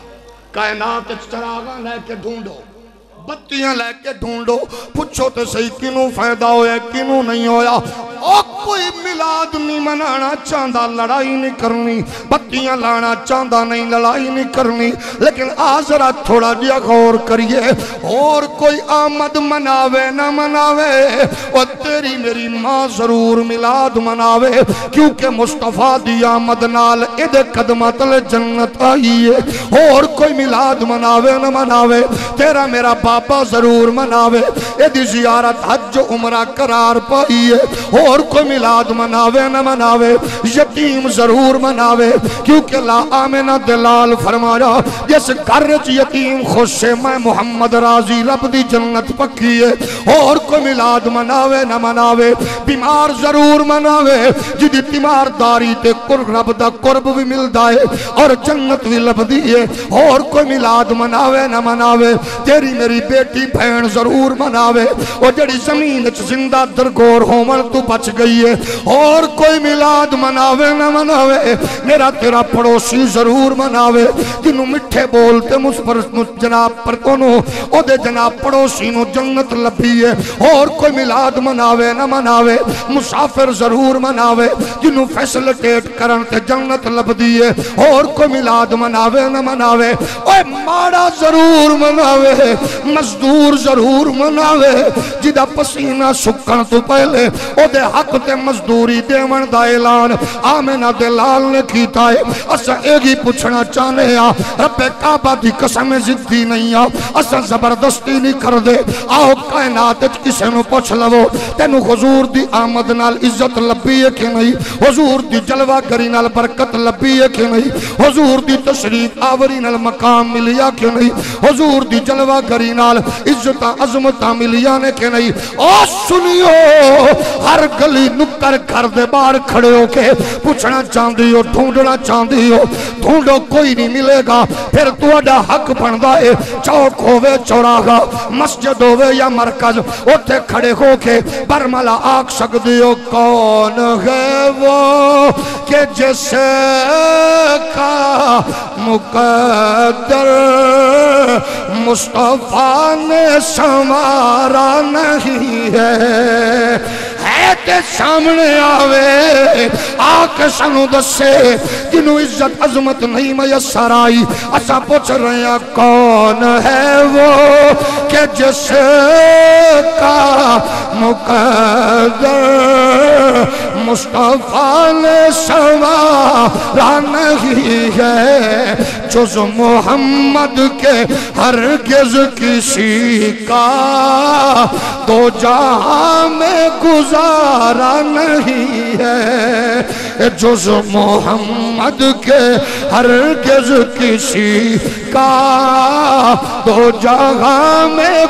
کائنات چراغا لے کے ڈھونڈو بتیاں لے کے ڈھونڈو پوچھو تو صحیح کنو فائدہ ہویا کنو نہیں ہویا او کوئی ملاد نہیں منانا چاندہ لڑائی نہیں کرنی بتیاں لانا چاندہ نہیں لڑائی نہیں کرنی لیکن آزرہ تھوڑا جیا غور کریے اور کوئی آمد مناوے نہ مناوے اور تیری میری ماں ضرور ملاد مناوے کیونکہ مصطفیٰ دی آمد نال ادھے قدمت لے جنت آئیے اور کوئی ملاد مناوے نہ مناوے تیرا میرا بابا ضرور مناوے ادھی زیارت حج عمرہ قرار پائیے اور کوئی ملاد مناوے نہ مناوے یتیم ضرور مناوے کیونکہ لا آمنہ دلال فرمایا جس گھرچ یتیم خوش سے میں محمد راضی رب دی جنت پکیے اور کوئی ملاد مناوے نہ مناوے بیمار ضرور مناوے جدی تیمار داری تے رب دا قرب بھی مل دائے اور جنت بھی لب دیئے اور کوئی ملاد مناوے نہ مناوے تیری میری بیٹی بھین ضرور مناوے اور جڑی زمین زندہ درگور ہومن تو بچ گئی ہے اور کوئی ملاد مناوے نہ مناوے میرا تیرا پڑوسی ضرور مناوے جنہوں مٹھے بولتے مجھ پر جناب پر کنو او دے جناب پڑوسی نو جنت لبھی ہے اور کوئی ملاد مناوے نہ مناوے مسافر ضرور مناوے جنہوں فیسلٹیٹ کرن تے جنت لب دیئے اور کوئی ملاد مناوے نہ مناوے اوہ ماڑا ضرور مناوے مزدور ضرور مناوے جدہ پسینہ سکن تو پہلے او دے حق تے مزدوری دیون دا اعلان آمنہ دلال نے کیتا ہے اسا ایگی پوچھنا چاہنے آ رب کعبہ دی قسم زدی نہیں آ اسا زبردستی نہیں کر دے آؤ کائنات کسے نو پوچھ لو تینو حضور دی آمد نال عزت لبی ہے کہ نہیں حضور دی جلوہ گری نال برکت لبی ہے کہ نہیں حضور دی تشریف آوری نال مقام ملیا کہ نہیں حضور دی جلوہ گری نال عزت عظمت ملیا نے کہ نہیں او سنیو ہر گلی نکر کر دے بار کھڑے ہو کے پوچھنا چاندی ہو ڈھونڈنا چاندی ہو ڈھونڈو کوئی نہیں ملے گا پھر تو اڈا حق بندہ ہے چوک ہووے چوراغا مسجد ہووے یا مرکز اٹھے کھڑے ہو کے برملا آگ سکتی ہو کون ہے وہ کہ جس کا مقدر مصطفیٰ نے سنوارا نہیں ہے ہے تے سامنے آوے آکے سنو دسے جنہوں عزت عظمت نہیں میسر آئی اسا پوچھ رہے ہیں کون ہے وہ کہ جس کا مقدر مصطفیٰ نے سنوارا نہیں ہے جز محمد کے ہرگز کسی کا دو جہاں میں گزارا نہیں ہے جز محمد کے ہرگز کسی کا دو جہاں میں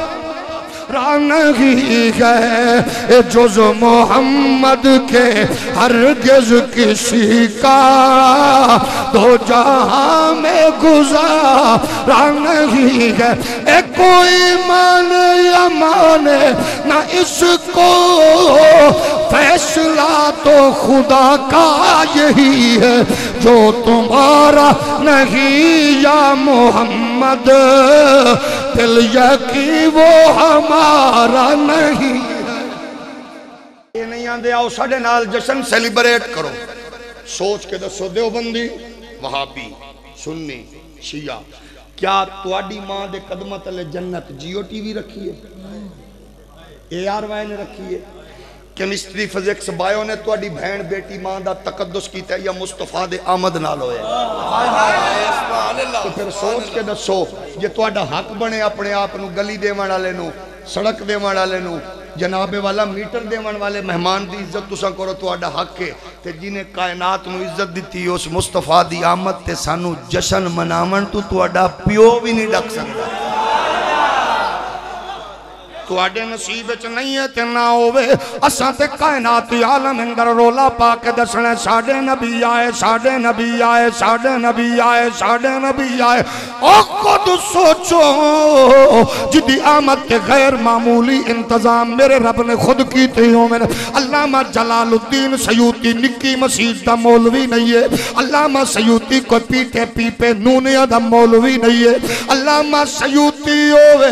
نہیں ہے جز محمد کے ہرگز کسی کا دو جہاں میں گزارا نہیں ہے اے کوئی مانے یا مانے نہ اس کو فیصلہ تو خدا کا یہی ہے جو تمہارا نہیں یا محمد دل یقین وہ ہمارا نہیں یہ نہیں آندے آؤ ساڑھے نال جشن سیلیبریٹ کرو سوچ کے دسو دیوبندی وہابی سنی شیعہ کیا تواڈی ماں دے قدمت علی جنت جیو ٹی وی رکھی ہے اے آر وائی نے رکھی ہے کیمسٹری فزکس بائیو نے تواڈی بہن بیٹی ماں دا تقدس کیتا ہے یا مصطفیٰ دے آمد نال ہوئے تو پھر سوچ کے دسو یہ تواڈا حق بنے اپنے آپ نو گلی دیوان والے نو سڑک دیوان والے نو جناب والا میٹر دیوان والے مہمان دی عزت تساں کرو تواڈا حق ہے تے جنہیں کائنات نو عزت دیتی اس مصطفیٰ دی آمد تے سانو جشن مناون تو تواڈا پیو بھی نہیں ڈک سکتا تواڈے نصیب وچ نہیں ہے تے نہ ہووے اساں تے کائناتی عالم اندر رولا پا کے دسنا ساڈے نبی آئے ساڈے نبی آئے ساڈے نبی آئے ساڈے نبی آئے او خود سوچو جدی آمد کے غیر معمولی انتظام میرے رب نے خود کیتے ہوں میں علامہ جلال الدین سیوطی نکی مسیح دا مولوی نہیں ہے علامہ سیوطی کو پیٹے پیپے نونیا دا مولوی نہیں ہے علامہ سیوطی ہوئے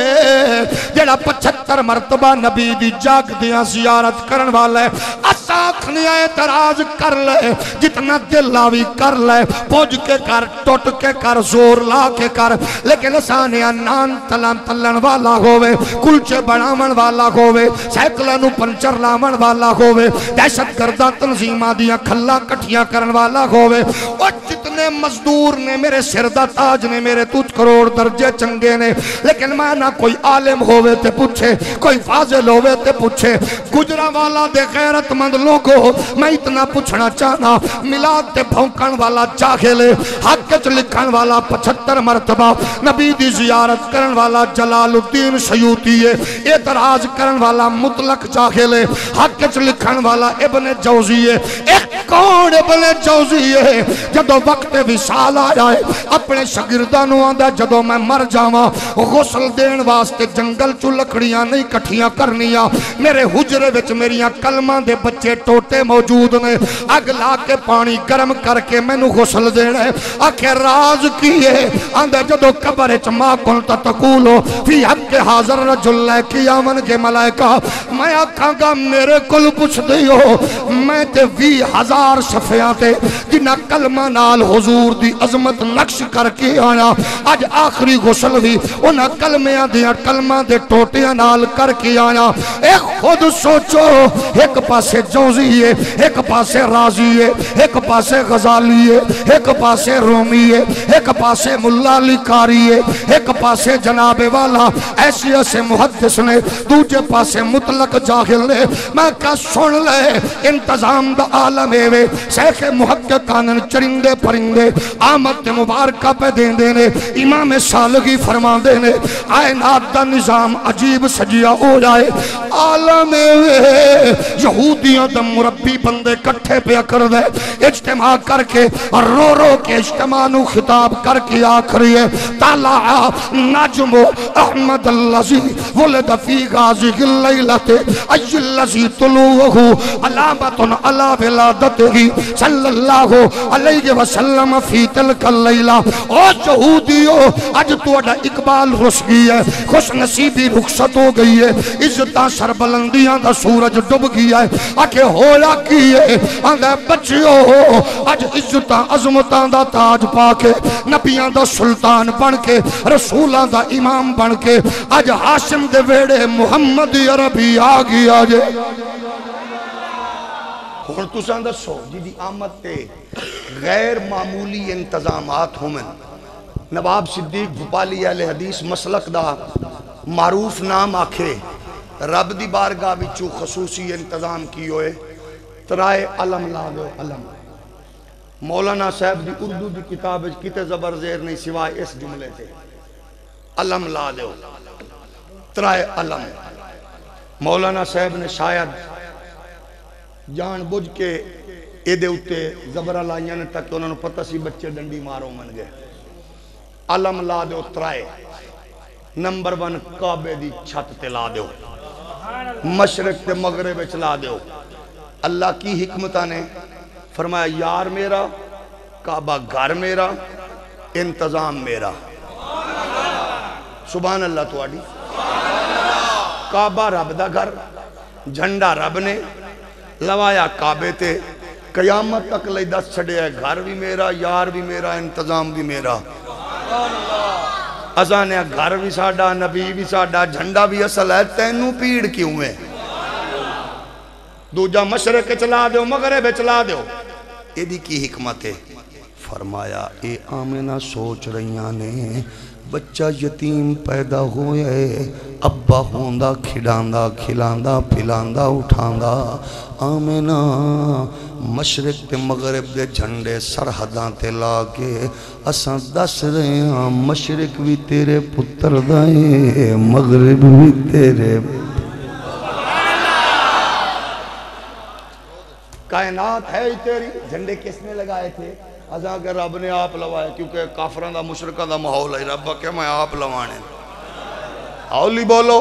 جڑا پچھت ستر مرتبہ نبی دی جاگ دیاں زیارت کرن والا ہے اساکھنی آئے تراز کر لے جتنا دل لاوی کر لے پوج کے کر ٹوٹ کے کر زور لا کے کر لیکن اسانیاں نان تلان تلن والا ہوئے کلچے بڑھامن والا ہوئے سیکلانو پنچر لامن والا ہوئے دہشت گردہ تنظیمہ دیاں کھلا کٹھیاں کرن والا ہوئے اور جتنے مزدور نے میرے سردہ تاج نے میرے تجھ کروڑ درجے چنگے نے لیکن میں نہ کوئی عالم ہوئے تے پوچھے کوئی فاضل ہوئے تے پوچھے گجرہ والا دے غیرت مند لوگوں میں اتنا پوچھنا چاہنا ملاد تے بھونکن والا جاہلے حق چ لکھن والا پچھتر مرتبہ نبی دی زیارت کرن والا جلال الدین سیوطی ہے اعتراض کرن والا مطلق جاہلے حق چ لکھن والا ابن جوزی ہے ایک کون ابن جوزی ہے جدو وقت وصال آیا ہے اپنے شاگردانوں آندا جدو میں مر جاواں غسل دین واسطے جنگل چ لکڑیاں نہیں کٹھیاں کرنیاں میرے حجرے وچ میریاں کلماں دے بچے ٹوٹے موجود نے اگ لا کے پانی گرم کر کے میں نو غسل دینا ہے آکھے راز کیے آندے جدو قبر اچ ما کنت تقولو فی حق حاضر رجل لے قیامن کے ملائکہ میں آکھاں گا میرے کل پوچھ دیو میں تے وی ہزار صفیاں تے جنہ کلمہ نال حضور دی عظمت نقش کر کے آیا آج آخری غسل بھی انہاں کلمیاں دیا کلمہ دے ٹوٹیاں نال کر کے آیا ایک خود سوچو ایک پاسے جوزی ہے ایک پاسے رازی ہے ایک پاسے غزالی ہے ایک پاسے رومی ہے ایک پاسے ملا لکاری ہے ایک پاسے جناب والا ایسی ایسے محدث نے دوجہ پاسے مطلق جاہل نے میں کہا سن لے انتظام دا عالم ہے شیخ محققان چرندے پرندے آمد مبارکہ پہ دین دینے امام صالحی فرما دینے آئینات دا نظام عجیب سجیہ ہو جائے عالم یہودیاں دا مربی بندے کٹھے پہ کر دے اجتماع کر کے رو رو کے اجتماع نو خطاب کر کے آخری ہے طلع نجم احمد اللذی ولد فی غازی اللیلت ای اللذی طلوعہ علامت علا ولادتہی صلی اللہ علیہ وسلم فی تلک اللیلہ او یہودیو اج تو اڈا اقبال رس گئی ہے خوش نصیبی رخصت ہو گئی ہے عزتاں سربلندیاں دا سورج ڈب گیا ہے آکے ہویا کیے آندھے بچیو اج عزتاں عظمتاں دا تاج پا کے نبیاں دا سلطان بن کے رسولاں دا امام بن کے اج ہاشم دے ویڑے محمد عربی آگیا جے ہن تساں دسو جی دی آمد تے غیر معمولی انتظامات ہومن نواب صدیق بھوپالی اہل حدیث مسلک دا معروف نام آکھے رب دی بارگاہ وچوں خصوصی انتظام کی ہوئے ترائے علم لا دو علم مولانا صاحب دی اردو دی کتاب کتے زبر زیر نہیں سوائے اس جملے تھے علم لا دو ترائے علم مولانا صاحب نے شاید جان بجھ کے ایدے اتے زبرہ لائیاں نے تک انہوں نے پتہ سی بچے ڈنڈی مارو من گئے علم لا دو ترائے نمبر ون کعبے دی چھت تے لا دو مشرق تے مغرب چلا دو اللہ کی حکمتہ نے فرمایا یار میرا کعبہ گھر میرا انتظام میرا سبحان اللہ تو آڈی کعبہ رب دا گھر جھنڈا رب نے لوایا کعبے تے قیامت تک لئی دس چھڑے ہے گھر بھی میرا یار بھی میرا انتظام بھی میرا ازانے گھر بھی ساڑا نبی بھی ساڑا جھنڈا بھی اصل ہے تینوں پیڑ کیوں ہے دوجہ مشرق چلا دیو مغرب چلا دیو اے دی کی حکمت ہے فرمایا اے آمنہ سوچ رہیاں نے بچہ یتیم پیدا ہوئے ابا ہوندہ کھڑاندہ کھلاندہ پھلاندہ اٹھاندہ آمنہ مشرق تے مغرب دے جھنڈے سرحداں تے لاگے اساں دس رہے ہیں مشرق بھی تیرے پتر دائیں مغرب بھی تیرے کائنات ہے ہی تیری جھنڈے کس نے لگائے تھے ازاں کہ رب نے آپ لوائے کیونکہ کافران دا مشرکہ دا ماحول ہے رب کہ میں آپ لوانے اولی بولو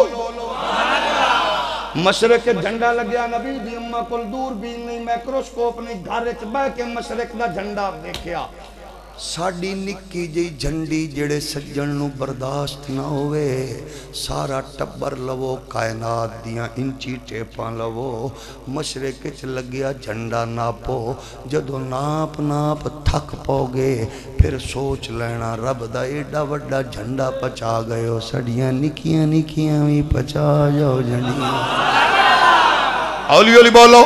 مشرق کے جھنڈا لگیا نبی دی امہ کل دور بھی نہیں میکروسکوپ نہیں گھر چبہ کے مشرق دا جھنڈا دیکھیا ساڑی نکی جی جھنڈی جڑے سجن نو برداشت نہ ہوئے سارا ٹبر لوو کائنات دیاں انچی ٹیپاں لوو مشرق چ لگیا جھنڈا ناپو جدو ناپ ناپ تھک پو گے پھر سوچ لینا رب دا ایڈا وڈا جھنڈا پچا گئے ہو سڑیاں نکیاں نکیاں بھی پچا جاؤ جھنڈیاں اولی اولی بولو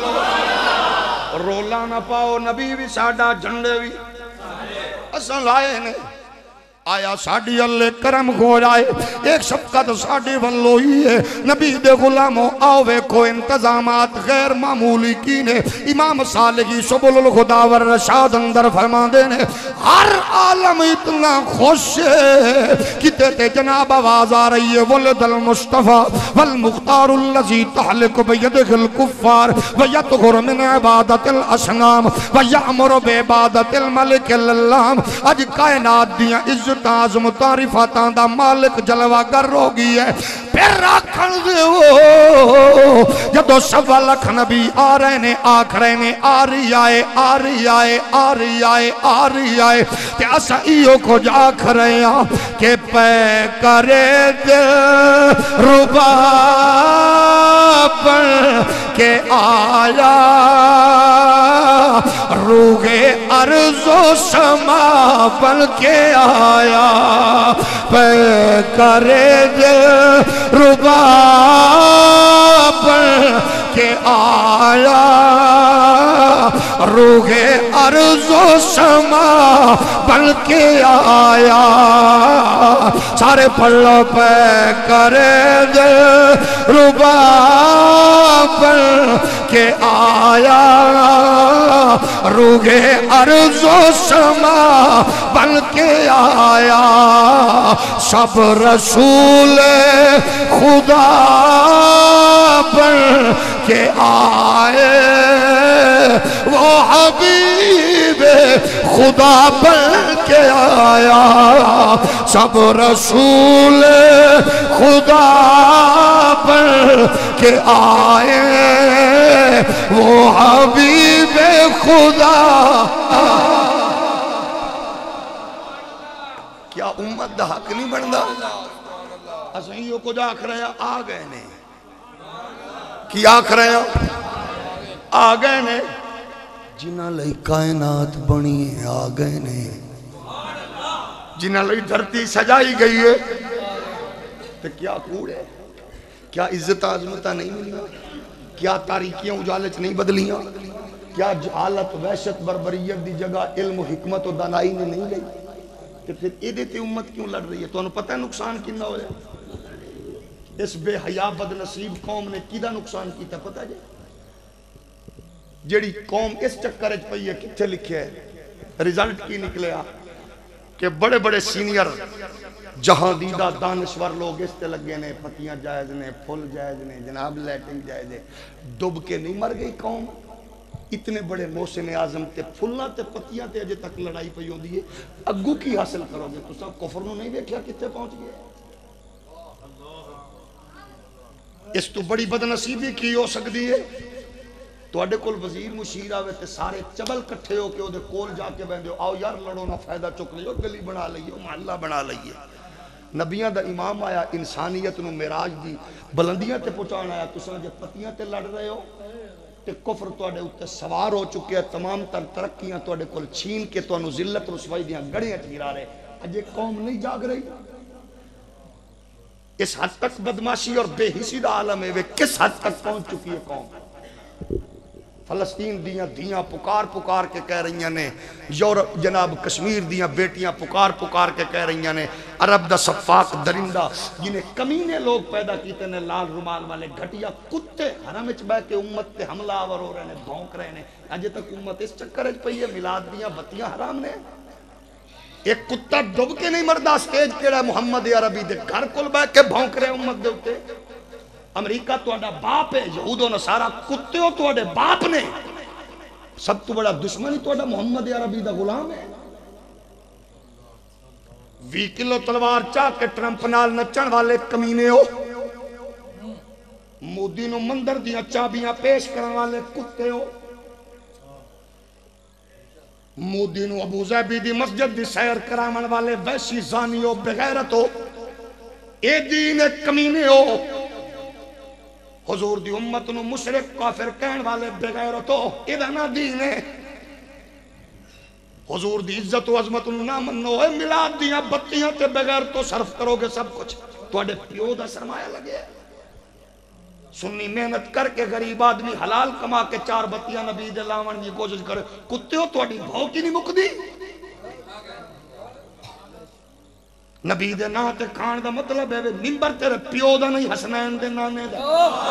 رولا نہ پاؤ نبی بھی ساڑا جھنڈے بھی اساں لائے نے آیا ساڑی اللہ کرم ہو جائے ایک شفقت ساڑی واللوئی ہے نبی دے غلاموں آوے کو انتظامات غیر معمولی کی نے امام صالحی سبل الخدا والرشاد اندر فرما دینے ہر عالم اتنا خوش ہے کتے تے جناب آواز آ رہی ہے ولد المصطفیٰ والمختار اللذی تحلق بیدخ الکفار ویتغر من عبادت الاسنام ویعمر بعبادت الملک اللہم اج کائنات دیاں عزت عظم تعریفاتاں دا مالک جلوہ گر ہو گئی ہے پھر راکھن دے ہو جدو سوا لکھ نبی آ رہے نے آکھ رہے نے آ رہی آئے آ رہی آئے آ رہی آئے آ رہی آئے کہ اسا ایو کو جاکھ رہے ہیں کہ پہ کرے دل ربا پر کہ آیا روغ ارض و سما بن کے آیا پہ کرے دل ربا پر کہ آیا روغ ارض و سما بن کے آیا سارے پڑھو پہ کرے دل ربا پر کہ آیا روغ ارض و سما بن کے آیا سب رسول خدا بن کے آئے وہ حبیب خدا بن کے آیا سب رسول خدا بن کے آئے وہ حبیب خدا کیا امت دا حق نہیں بندا اسائیوں کو جا آکھ رہے ہیں آ گئے نے کی آکھ رہے ہیں آ گئے نے جنہ لئی کائنات بنی ہے آ گئے نے جنہ لئی دھرتی سجائی گئی ہے تو کیا کوڑ ہے کیا عزت عظمتہ نہیں ملیاں کیا تاریکیاں اجالچ نہیں بدلیاں کیا جہالت وحشت بربریت دی جگہ علم و حکمت و دانائی نے نہیں گئی؟ کہ پھر ایدے تے امت کیوں لڑ رہی ہے؟ تو انہوں پتہ ہے نقصان کینا ہو جائے؟ اس بے حیا بد نصیب قوم نے کیدہ نقصان کیتا پتہ جائے؟ جیڑی قوم اس چکر اچ پئی ہے کتھے لکھے ہے ریزلٹ کی نکلے آ کہ بڑے بڑے سینئر جہاں دیدہ دانشور لوگ اس تے لگے نے، پتیاں جائز نے، پھول جائز نے، جناب لیٹنگ جائز ہے، ڈب کے نہیں مر گئی قوم؟ اتنے بڑے محسن اعظم تے پھلنا تے پتیاں تے اجے تک لڑائی پئی ہوندی ہے، اگو کی حاصل کرو گے؟ تو سب کفر نو نہیں دیکھیا کتے پہنچ گئے؟ اس تو بڑی بدنصیبی کی ہو سکتی ہے؟ تواڈے کول وزیر مشیر آوے تے سارے چبل کٹھے ہو کے او دے کول جا کے بہندے آؤ یار لڑو نہ فائدہ چک لیو، گلی بنا لئیے، محلہ بنا لئیے۔ نبیاں دا امام آیا انسانیت نو معراج دی بلندیاں تے پہنچانا آیا، تساں جے پتیاں تے لڑ رہے ہو تے کفر تواڈے اوتے سوار ہو چکے ہیں، تمام تر ترقیاں تواڈے کول چھین کے تانوں ذلت رسوائی دیاں گڑیاں گرا رہے، اجے قوم نہیں جاگ رہی؟ اس حد تک بدماشی اور بے حسی دا عالم ہے، وہ کس حد تک پہنچ چکی ہے قوم؟ فلسطین دیاں دیاں پکار پکار کے کہہ رہی ہیں، یورپ جناب کشمیر دیاں بیٹیاں پکار پکار کے کہہ رہی ہیں، عرب دا صفاق درندہ جنہیں کمینے لوگ پیدا کیتے ہیں، لال رومال والے گھٹیا کتے حرم اچ بیٹھ کے امت تے حملہ آور ہو رہے ہیں، بھونک رہے ہیں، اجے تک امت اس چکر اچ پئی ہے میلاد دیاں بتیاں حرام نے۔ ایک کتا ڈب کے نہیں مردہ، سٹیج کیڑا محمد عربی دے گھر کول بیٹھ کے بھونک رہے امت دے اوتے۔ امریکہ تواڈا باپ ہے، یہود و نصارہ کتے ہو تواڈے باپ نے، سب تو بڑا دشمنی تواڈا محمد عربی دا غلام ہے۔ وی کلو تلوار چاہ کے ٹرمپ نال نچن والے کمینے ہو، مودی نو مندر دیاں چابیاں پیش کرن والے کتے ہو، مودی نو ابو ظبی دی مسجد دی سیر کرامن والے ویسی زانی ہو، بغیرت ہو، اے دین کمینے ہو، حضور دی امت نو مشرک کافر کہن والے بغیرت ہو، ادھا نہ دین ہے۔ حضور دی عزت و عظمت نو نہ منو، اے ملاد دیاں بتیاں تے بغیر تو صرف کرو گے سب کچھ، تو اڈے پیو دا سرمایہ لگے۔ سنی محنت کر کے غریب آدمی حلال کما کے چار بتیاں نبی دے لاون دی کوشش کرے، کتے ہو تو اڈی بھاؤ کی نہیں مکدی؟ نبی دے نا تے کھان دا مطلب ہے ممبر تیرے پیو دا نہیں حسنین دے نانے دا۔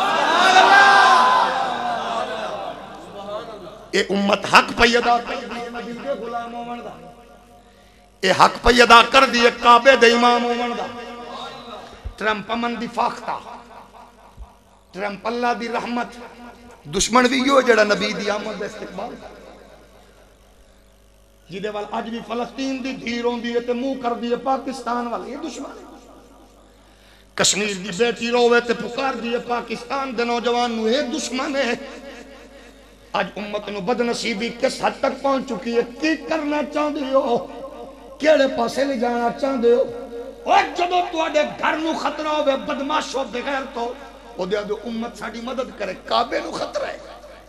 اے امت حق پیدا کر دیئے نبی دے غلام ہومن دا، اے حق پیدا کر دیئے کعبے دے امام ہومن دا۔ ٹرمپ امن دی فاختہ، ٹرمپ اللہ دی رحمت، دشمن بھی یو جڑا نبی دی آمد دے استقبال کر جیدے وال آج بھی فلسطین دی دھیروں دیئے تے منہ کر دیئے پاکستان والے، یہ دشمن ہے۔ کشمیر دی بیٹی روے تے پکار دیئے پاکستان دے نوجوان نو، یہ دشمن ہے۔ آج امت نو بدنصیبی کس حد تک پہنچ چکی ہے؟ کی کرنا چاہتے ہو؟ کیڑے پاسے لے جانا چاہتے ہو؟ اور جدو تو آڈے گھر نو خطرہ ہوئے بدماش ہو بغیر تو وہ دیا دو امت ساڑی مدد کرے، کعبے نو خطرہ ہے،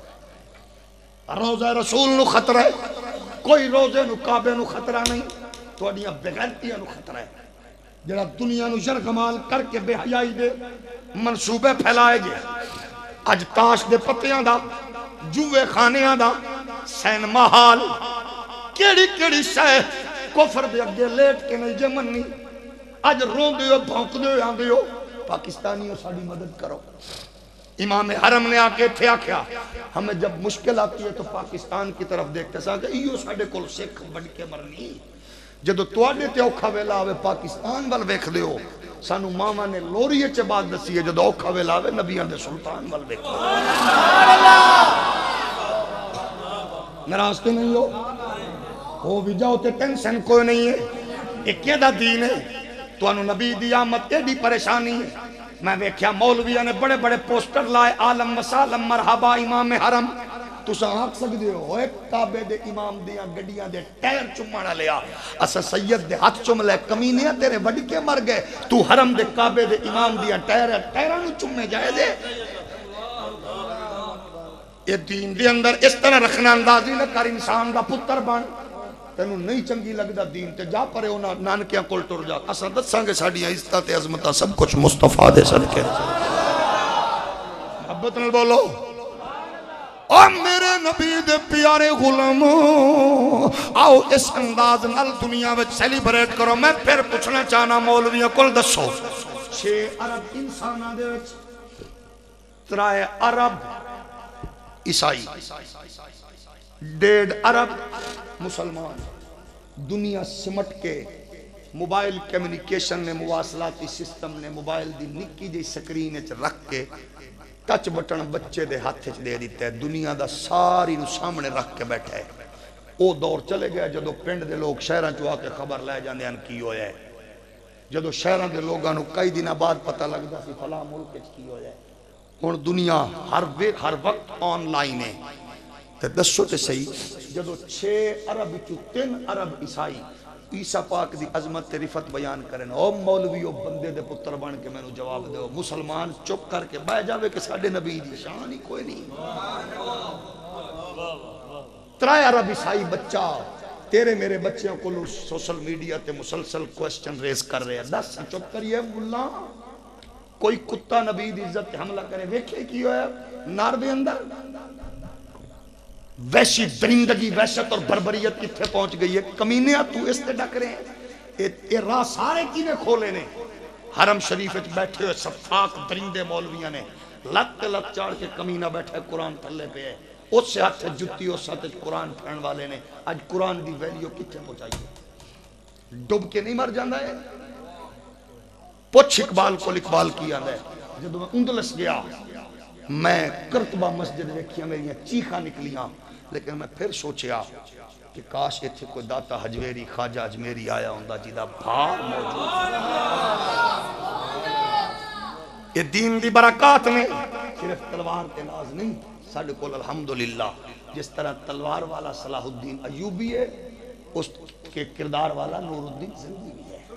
روزہ رسول نو خطرہ ہے، کوئی روزے نو کعبے نو خطرہ نہیں، تو اڈیاں بغیرتیاں نو خطرہ ہے، جڑا دنیا نو یرغمال کر کے بے حیائی دے منصوبے پھیلائے گئے۔ اج تاش دے پتیاں دا، جوے خانیاں دا، سینما ہال، کیڑی کیڑی شے کفر دے اگے لیٹ کے نہیں جے منی، اج رون دیو بھونک دیو آن دیو، پاکستانیوں ساڑی مدد کرو۔ امام حرم نے آکے تھے آکھیا ہمیں جب مشکل آتی ہے تو پاکستان کی طرف دیکھتے سا کہ ایو ساڑے کول سکھ بڑھ کے مرنی، جدو توڑے تے اوکھا ویلا آوے پاکستان وال ویکھ دے ہو، سانو ماما نے لوریے چے بات دسی ہے جدو اوکھا ویلا آوے نبیان دے سلطان وال ویکھ دے نراز تو نہیں ہو، ہو بھی جاؤ تے ٹینشن کوئی نہیں ہے، ایک کیا دا دین ہے، تو انہوں نبی دی آمد ایڈی پریشانی ہے۔ میں ویکھیا مولویہ نے بڑے بڑے پوسٹر لائے عالم مسالم مرحبا امام حرم، تو سا آنکھ سکتے ہو ایک کعبے دے امام دیاں گڑیاں دے ٹیر چمانا لیا، اسا سید دے ہاتھ چم لے کمینیاں تیرے وڈ کے مر گئے، تو حرم دے کعبے دے امام دیاں ٹیر ٹیرانو چمے جائے دے۔ یہ دین دے اندر اس طرح رکھنا اندازی نہ کر انسان دا پتر بن، تینوں نہیں چنگی لگدا دین تے جا پرے ہونا نانکیاں کول ٹر جا، اساں دساں گے ساڈیاں عزتاں تے عظمتاں سب کچھ مصطفیٰ دے صدقے۔ محبت نال بولو اور میرے نبی دے پیارے غلاموں آؤ اس انداز نال دنیا میں سیلیبریٹ کرو. میں پھر پوچھنا چاہنا مولویوں کل دسو چھ عرب انسانہ دے وچ ترائے عرب عیسائی ڈیڑھ عرب مسلمان. دنیا سمٹ کے موبائل کمیونیکیشن نے مواصلاتی سسٹم نے موبائل دی نکی جی سکرین اچ رکھ کے ٹچ بٹن بچے دے ہاتھ اچ دے دیتا ہے. دنیا دا ساری نو سامنے رکھ کے بیٹھا ہے. او دور چلے گیا جدو پنڈ دے لوگ شہراں چوں آ کے خبر لے جاندے ہیں کی ہویا ہے. جدو شہراں دے لوگاں نو کئی دن بعد پتہ لگدا سی فلاں ملک وچ کی ہویا ہے. ہن دنیا ہر ہر وقت آن لائن ہے. تے دسو تے صحیح جدو چھ عرب وچوں تین عرب عیسائی عیسیٰ پاک دی عظمت تے رفت بیان کرن او مولویو بندے دے پتر بن کے مینوں جواب دیو. مسلمان چپ کر کے بہ جاوے کہ ساڈے نبی دی شان ہی کوئی نہیں. ترائے عرب عیسائی بچہ تیرے میرے بچوں کو سوشل میڈیا تے مسلسل کوسچن ریز کر رہے ہیں. دس چپ کریے ملا کوئی کتا نبی دی عزت تے حملہ کرے ویکھے کی ہویا نار دے اندر ویشی درندگی وحشت اور بربریت کتھے پہنچ گئی ہے. کمینیاں تو اس تے ڈک رہے ہیں. اے راہ سارے کی نے کھولے نے. حرم شریف اچ بیٹھے ہوئے صفاق درندے مولویاں نے لت لت چاڑ کے کمینہ بیٹھا ہے قرآن تھلے پہ ہے. اس سے ہاتھ جتی اس ہاتھ قرآن پھیرن والے نے آج قرآن دی ویلیو کتھے پہنچائی ہے. ڈب کے نہیں مر جاندہ ہے. پوچھ اقبال کو اقبال کیا ہے. جب میں اندلس گیا میں کرتبہ مسجد دیکھیا میری چیخاں نکلیاں لیکن میں پھر سوچیا کہ کاش ایتھے کوئی داتا حجویری خواجہ اجمیری آیا ہوندہ جیدہ بھاگ موجود. یہ دین دی برکات نے صرف تلوار کے ناز نہیں ساڑھے کول الحمدللہ جس طرح تلوار والا صلاح الدین ایوبی ہے اس کے کردار والا نور الدین زندگی بھی ہے.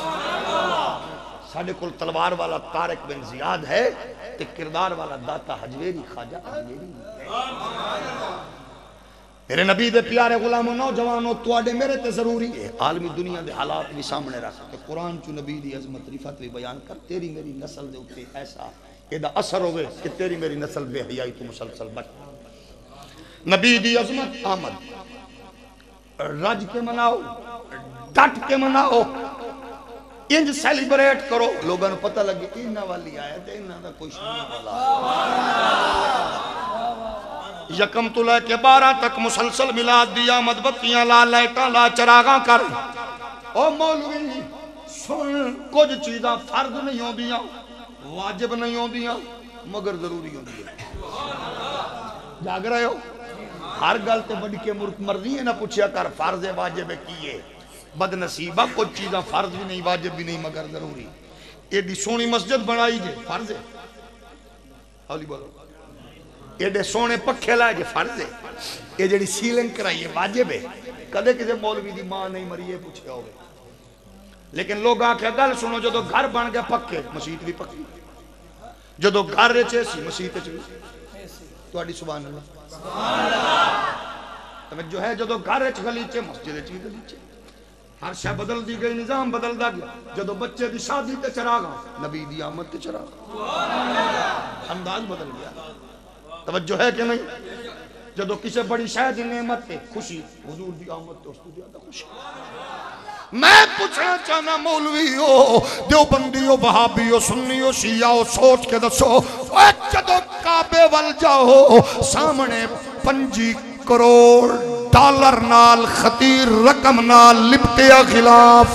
ساڑھے کول تلوار والا طارق بن زیاد ہے تے کردار والا داتا حجویری خواجہ اجمیری ہے. میرے نبی دے پیارے غلاموں نوجوانوں تواڈے میرے تے ضروری ہے عالمی دنیا دے حالات بھی سامنے رکھ کے قرآن چو نبی دی عظمت رفت بھی بیان کر. تیری میری نسل دے اتے ایسا ایدہ اثر ہوئے کہ تیری میری نسل بے حیائی تو مسلسل بچ. نبی دی عظمت آمد رج کے مناؤ ڈٹ کے مناؤ انج سیلیبریٹ کرو. لوگوں نے پتہ لگے انہا والی آئے تھے انہا دا کوئی شنی والا یکم تو لے کے بارہ تک مسلسل ملاد دی آمد بتیاں لا لیٹاں لا چراغاں کر. او مولوی سن کچھ چیزاں فرض نہیں ہوں دیاں واجب نہیں ہوں دیاں مگر ضروری ہوں دیاں. جاگ رہے ہو ہر گل تے بڑی کے مرک مرضی ہے نہ پوچھیا کر فرض واجب کیے بد نصیبہ کچھ چیزاں فرض بھی نہیں واجب بھی نہیں مگر ضروری. ایڈی سونی مسجد بنائی جے فرض ہے. اولی بولو ایڈے سونے پکھے لائے جے فرض ہے. یہ جڑی سیلنگ کرائی ہے واجب ہے. کدے کسے مولوی دی ماں نہیں مری ہے پوچھے ہوئے لیکن لوگ آکھے گل سنو جدو گھر بن گئے پکے مسجد بھی پکی جدو گھر رچے سی مسجد بھی تو اڈی سبحان اللہ توجہ ہے. جدو گھر رچ گلیچے مسجد چی گلیچے ہر شاہ بدل دی گئی نظام بدل دا گیا. جدو بچے دی شادی تے چراغاں نبی دی آمد تے چراغاں انداز بدل گیا. توجہ ہے کہ نہیں. جدو کسے بڑی شاید نعمت تے خوشی حضور دی آمد تے اس کو دیا دا خوشی. میں پوچھنا چاہنا مولویو دیوبندیو وہابیو سنیو شیعو سوچ کے دسو جدو کعبے وال جاؤ سامنے پنجی کروڑ ڈالر نال خطیر رقم نال لپٹیا خلاف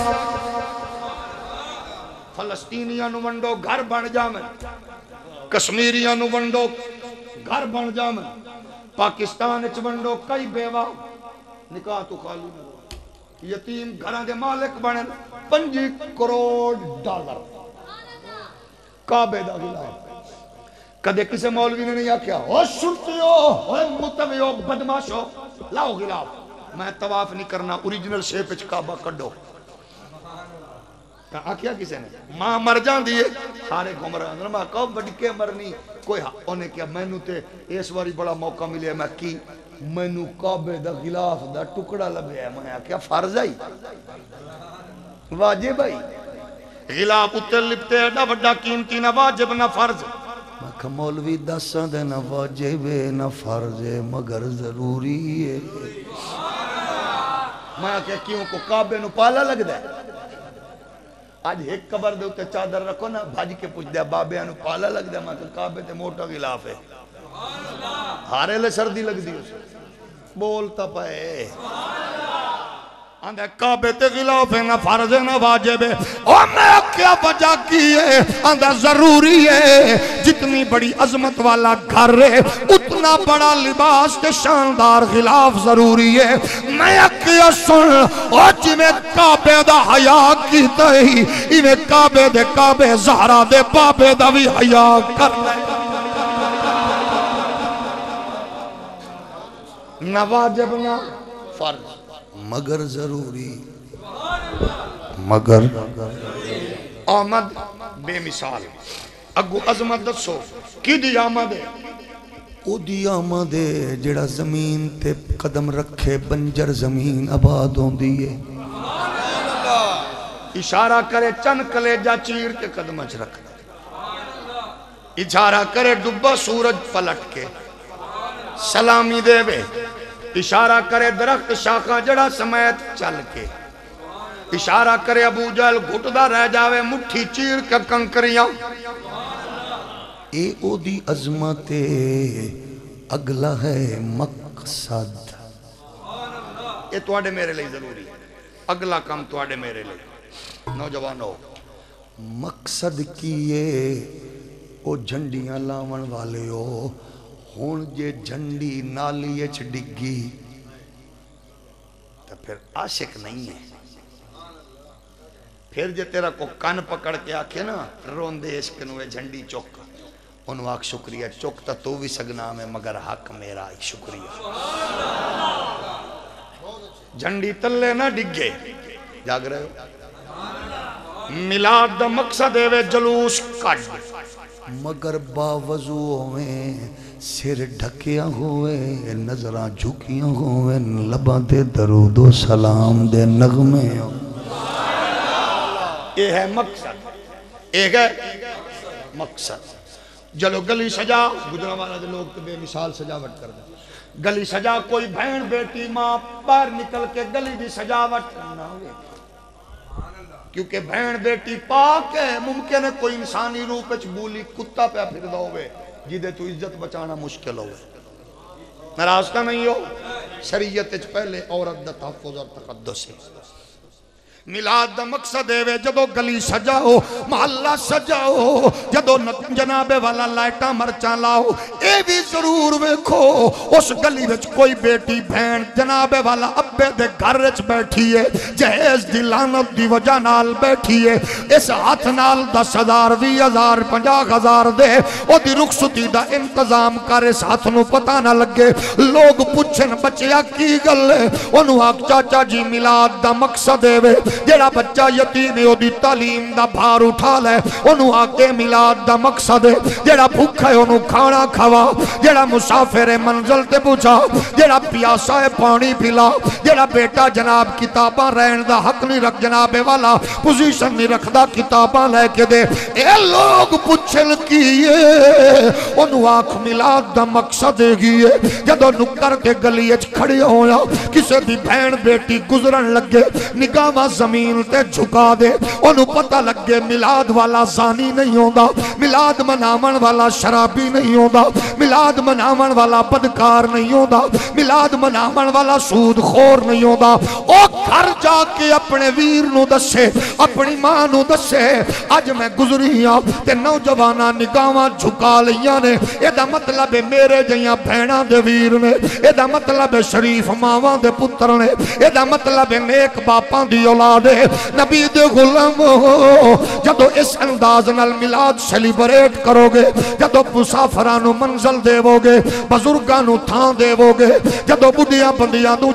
فلسطینیاں نو ونڈو گھر بن جامن کشمیریاں نو ونڈو گھر بن جامن پاکستان اچ ونڈو کئی بیوہ نکاح تو خالی نہ یتیم گھران دے مالک بنن پنجی کروڑ ڈالر کعبے دا خلاف. کدے کسے مولوی نے نہیں آکھیا او شرطیو او متویو بدماشو لاؤ خلاف میں طواف نہیں کرنا اوریجنل شیپ اچ کعبہ کڈو. آکھیا کسے نے ماں مر جان دیئے سارے گھوم رہے ہیں. ماں کہو بڑکے مرنی کوئی انہیں کیا میں نو تے اس باری بڑا موقع ملے میں کی میں نو کعبے دا غلاف دا ٹکڑا لبے ہے. میں کیا فرض آئی واجب آئی غلاف اتے لپتے ایڈا بڑا قیمتی نہ واجب نہ فرض میں کہا مولوی دساں دے نہ واجب نہ فرض مگر ضروری ہے میں کہا کیوں کو کعبے نو پالا لگ دے آج ایک قبر دے اتے چادر رکھو نا بھاج کے پوچھ دیا بابے انو پالا لگ دے میں کہا کعبے تے موٹا خلاف ہے ہارے لے سردی لگ دی اسے بولتا پائے اندھے کعبے تے خلاف ہے نہ فرض نہ واجب ہے اور میں کیا وجہ کی ہے اندھے ضروری ہے جتنی بڑی عظمت والا گھر ہے اتنا بڑا لباس کے شاندار خلاف ضروری ہے میں کیا سن اور جی میں کعبے دا حیاء کی تہی انہیں کعبے دے کعبے زہرہ دے بابے دا بھی حیاء کر لے نہ واجب نہ فرض مگر ضروری مگر آمد بے مثال اگو عظمت دسو کی دی آمد ہے او دی آمد ہے جڑا زمین تے قدم رکھے بنجر زمین آباد ہوں دیئے اشارہ کرے چن کلیجہ چیر کے قدم اچھ رکھ اشارہ کرے ڈبا سورج پلٹ کے سلامی دے بے اشارہ کرے درخت شاخہ جڑا سمیت چل کے اشارہ کرے ابو جہل گھٹدا رہ جاوے مٹھی چیر کے کنکریاں اے او دی عظمت اگلا ہے مقصد اے تواڈے میرے لئے ضروری اگلا کام تواڈے میرے لئے نوجوانو مقصد کیے او جھنڈیاں لاون والے ہو ہون جے جھنڈی نالی اچھ ڈگی تو پھر عاشق نہیں ہے پھر جے تیرا کو کان پکڑ کے آکھے نا روندے عشق نوے جھنڈی چوک انہوں آکھ شکریہ چوکتا تو بھی سگنا میں مگر حق میرا ایک شکریہ جھنڈی تلے نہ ڈگے جاگ رہے ہو میلاد دا مقصد ہے جلوس کٹ مگر باوضو ہوئے سر ڈھکیا ہوئے نظرہ جھکیاں ہوئے لباں دے درود و سلام دے نغمے یہ ہے مقصد ایک ہے مقصد جلو گلی سجا گجرہ والا دے لوگ تو بے مثال سجاوٹ کر دیں گلی سجا کوئی بہن بیٹی ماں باہر نکل کے گلی دی سجاوٹ نہ ہوئے کیونکہ بہن بیٹی پاک ہے ممکن ہے کوئی انسانی روپ اچھ بولی کتا پہ پھر دو ہوئے جیدے تو عزت بچانا مشکل ہوئے نراستہ نہیں ہو شریعت اچھ پہلے عورت دا تحفظ اور تقدس ہے میلاد دا مقصد ہے جدو گلی سجاؤ محلہ سجاؤ جدو جناب والا لائٹا مرچاں لاؤ اے بھی ضرور ویکھو اس گلی وچ کوئی بیٹی بہن جناب والا ابے دے گھر وچ بیٹھی ہے جہیز دی لعنت دی وجہ نال بیٹھی ہے اس ہاتھ نال دس ہزار وی ہزار پنجا ہزار دے او دی رخصتی دا انتظام کر اس ہاتھ نو پتہ نہ لگے لوگ پوچھن بچیا کی گل ہے انہوں آکھ چاچا جی میلاد دا مقصد ہے جیڑا بچہ یتیم ہے او دی تعلیم دا بھار اٹھا لے انہوں آکے میلاد دا مقصد ہے جیڑا بھوکھا ہے انہوں کھانا کھوا جیڑا مسافر ہے منزل تے پوچھا جیڑا پیاسا ہے پانی پلا جیڑا بیٹا جناب کتاباں رہن دا حق نہیں رکھ جناب والا پوزیشن نہیں رکھ دا کتاباں لے کے دے اے لوگ پوچھن کیے انہوں آکھ میلاد دا مقصد ہے گیے جدو نکر کے گلی اچھ کھڑی ہویا کسے دی بہن بیٹی گزرن لگے نگاہ زمین تے جھکا دے انہوں پتہ لگے میلاد والا زانی نہیں ہوندہ میلاد منامن والا شرابی نہیں ہوندہ میلاد منامن والا بدکار نہیں ہوندہ میلاد منامن والا سود خور نہیں ہوندہ او گھر جا کے اپنے ویر نو دسے اپنی ماں نو دسے آج میں گزری ہاں تے نوجوانہ نگاہاں جھکا لیاں نے اے دا مطلب ہے میرے جیاں بھینا دے ویر نے اے دا مطلب ہے شریف ماواں دے پتر نے اے دا مطلب ہے نیک باپاں دی اولاد نبی دے غلام ہو جدو اس انداز نال میلاد سیلیبریٹ کرو گے جدو مسافرانو منزل دے وہ گے بزرگانو تھان دے وہ گے جدو بدیاں بندیاں دو جناب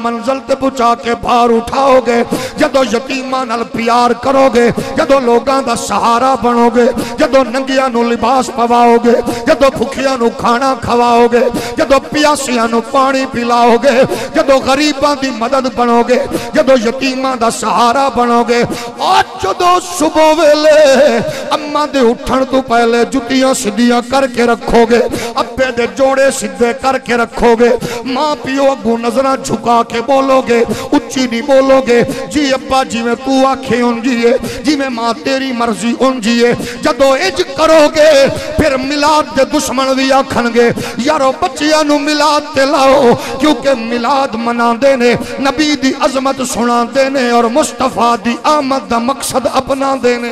منزل تے پہنچا کے باہر اٹھاؤ گے، جدو یتیماں نال پیار کرو گے، جدو لوگاں دا سہارا بنو گے، جدو ننگیاں نو لباس پواؤ گے، جدو بھکھیاں نو کھانا کھواؤ گے، جدو پیاسیاں نو پانی پلاؤ گے، جدو غریباں دی مدد بنو گے، جدو یتیماں دا سہارا بنو گے، اور جدو صبح ویلے اماں دے اٹھن تو پہلے جتیاں سدیاں کر کے رکھو گے، ابے دے جوڑے سدھے کر کے رکھو گے، ماں پیو اگو نظرہ جھکا کے بولو گے، اچھی نہیں بولو گے، جی ابا جی میں تو آکھے ان جیے، جی میں ماں تیری مرضی ان جیے، جدو اج کرو گے پھر ملاد دے دشمن بھی آکھن گے یارو بچیاں نو ملاد تے لاؤ، کیونکہ ملاد منا دینے، نبی دی عظمت سنا دینے، اور مصطفیٰ دی آمد دا مقصد اپنا دینے۔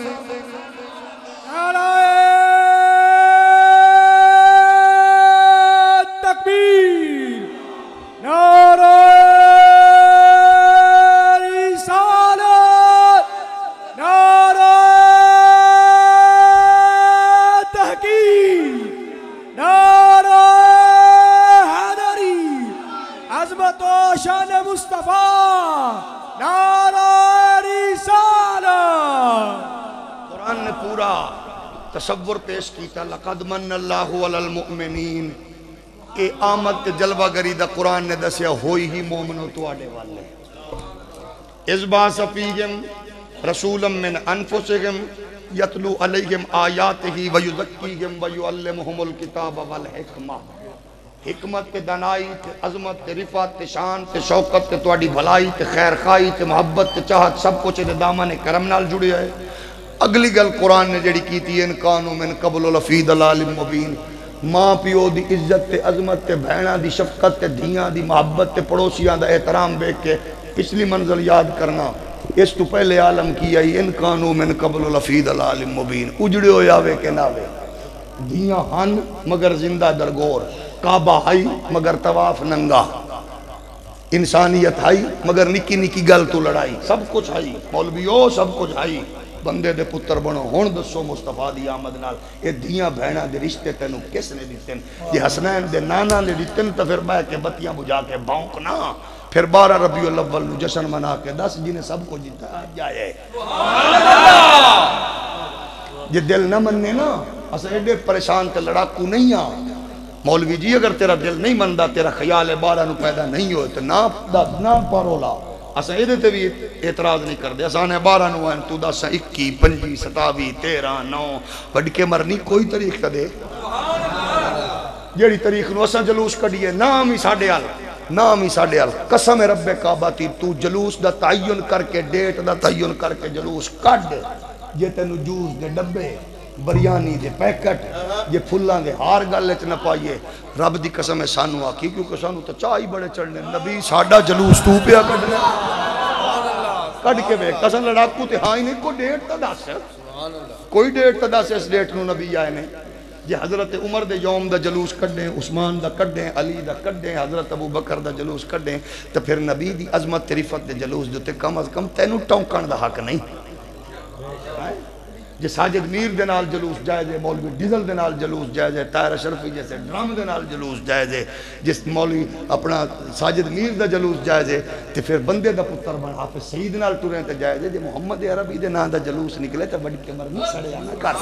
تصور پیش کیتا لقد من اللہ علی المؤمنین، اے آمد تے جلوہ گری دا قرآن نے دسیا ہوئی ہی مومنوں تو آڑے والے، اذ بعث فیہم رسولا من انفسہم یتلو علیہم آیاتہ ویزکیہم ویعلمہم الکتاب والحکمہ، حکمت تے دنائی تے عظمت تے رفعت تے شان تے شوکت تے تواڈی بھلائی تے خیر خواہی تے محبت تے چاہت سب کچھ تے دامن کرم نال جڑیا ہے۔ اگلی گل قرآن نے جڑی کی تھی ان کانو من قبل لفی ضلال مبین، ماں پیو دی عزت تے عظمت تے بہناں دی شفقت تے دھیاں دی محبت تے پڑوسیاں دا احترام دیکھ کے پچھلی منزل یاد کرنا، اس تو پہلے عالم کی آئی ان کانو من قبل لفی ضلال مبین، اجڑے ہو یاوے کے ناوے، دھیاں ہن مگر زندہ درگور، کعبہ ہائی مگر طواف ننگا، انسانیت ہائی مگر نکی نکی گل تو لڑائی، سب کچھ ہائی مولویو سب کچھ ہائی، بندے دے پتر بنو، ہون دسو مصطفیٰ دی آمد نال اے دھیاں بہناں دے رشتے تینوں کس نے دیتن؟ یہ حسنین دے نانا نے دیتن تو پھر بہ کے بتیاں بجا کے بھونکنا، پھر بارہ ربیع الاول نو جشن منا کے دس جنہیں سب کو جیتا جائے۔ یہ دل نہ مننے نا، اسا ایڈے پریشان تے لڑاکو نہیں آ مولوی جی، اگر تیرا دل نہیں مندہ، تیرا خیال بارہ نو پیدا نہیں ہوئے تو نا پارولا، اسا ایدے تے بھی اعتراض نہیں کر دے، اسا نے بارہ نو ہیں تو دس اکی پنجی ستاوی تیرہ نو بڑھ کے مرنی کوئی تاریخ تا دے، جیڑی تاریخ نو اسا جلوس کڑیے نام ہی ساڑھے آل، نام ہی ساڑھے آل، قسم رب کعبہ تی تو جلوس دا تعین کر کے ڈیٹ دا تعین کر کے جلوس کٹ، جے تینو جوس دے ڈبے بریانی دے پیکٹ یہ پھلان دے ہار گلچ نہ پائیے، رب دی قسم ہے سانو آکی، کیونکہ سانو تو چاہی بڑے چڑھنے، نبی ساڑھا جلوس تو پیا کڑھنے کڑھ کے بے قسم لڑاکو تے ہاں ہی نہیں، کوئی ڈیٹ تا دس ہے، کوئی ڈیٹ تا دس ہے، اس ڈیٹ نو نبی آئے نے، جی حضرت عمر دے یوم دا جلوس کڑھیں، عثمان دا کڑھیں، علی دا کڑھیں، حضرت ابو بکر دا جلوس کڑھیں، تو پھر نبی دی عظمت رفت دے جلوس جو تے کم از کم تینو ٹونکن دا حق نہیں، جی ساجد میر دے نال جلوس جائے جے، مولوی ڈیزل دے نال جلوس جائے جے، طاہر اشرفی جیسے ڈرام دے نال جلوس جائے جے، جس مولوی اپنا ساجد میر دا جلوس جائے جے، تے پھر بندے دا پتر بن حافظ سعید نال ٹوریں تے جائے جے، جی محمد عربی دے نام دا جلوس نکلے تے بڑھ کے مرنی سڑے آنا کر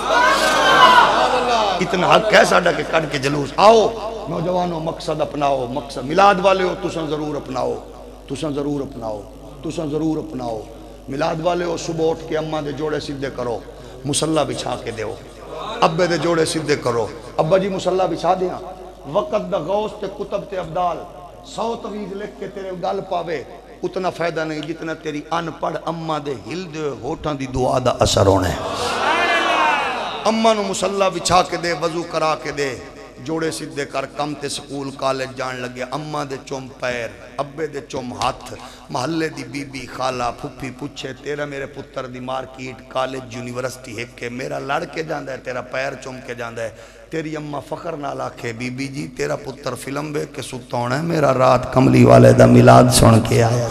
اتنا حق ہے ساڑھا کہ کڑھ کے جلوس آؤ، نوجوانوں مقصد اپناؤ، مقصد ملاد والے ہو تساں ضرور اپناؤ، تساں ضرور اپناؤ، تساں ضرور اپناؤ، ملاد والے ہو صبح اٹھ کے اماں دے جوڑے سدھے کرو، مسلح بچھا کے دیو، ابے دے جوڑے سدھے کرو، ابا جی مسلح بچھا دیاں، وقت دا غوث تے کتب تے ابدال، سو تویز لکھ کے تیرے گل پاوے، اتنا فائدہ نہیں جتنا تیری ان پڑھ اماں دے ہل دے ہوٹھاں دی دعا دا اثر ہونے، اماں نو مسلح بچھا کے دے، وضو کرا کے دے، جوڑے سدھے کر کم تے سکول کالج جان لگے، اماں دے چوم پیر، ابے دے چوم ہاتھ، محلے دی بی بی خالہ پھپھی پوچھے تیرا میرے پتر دی مارکیٹ کالج یونیورسٹی ہے کہ میرا لڑ کے جاندہ ہے، تیرا پیر چوم کے جاندہ ہے، تیری اماں فخر نہ لاکھے بی بی جی تیرا پتر فلم بے کے ستون ہے، میرا رات کملی والے دا ملاد سن کے آیا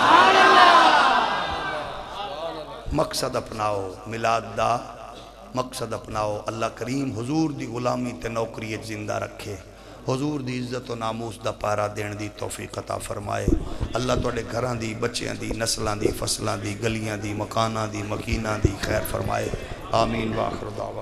مقصد اپناؤ، ملاد دا مقصد اپناؤ، اللہ کریم حضور دی غلامی تے نوکری زندہ رکھے، حضور دی عزت و ناموس دا پارا دین دی توفیق عطا فرمائے اللہ توڑے گھران دی بچیاں دی نسلان دی فصلان دی گلیاں دی مکاناں دی مکیناں دی خیر فرمائے آمین وآخر دعوان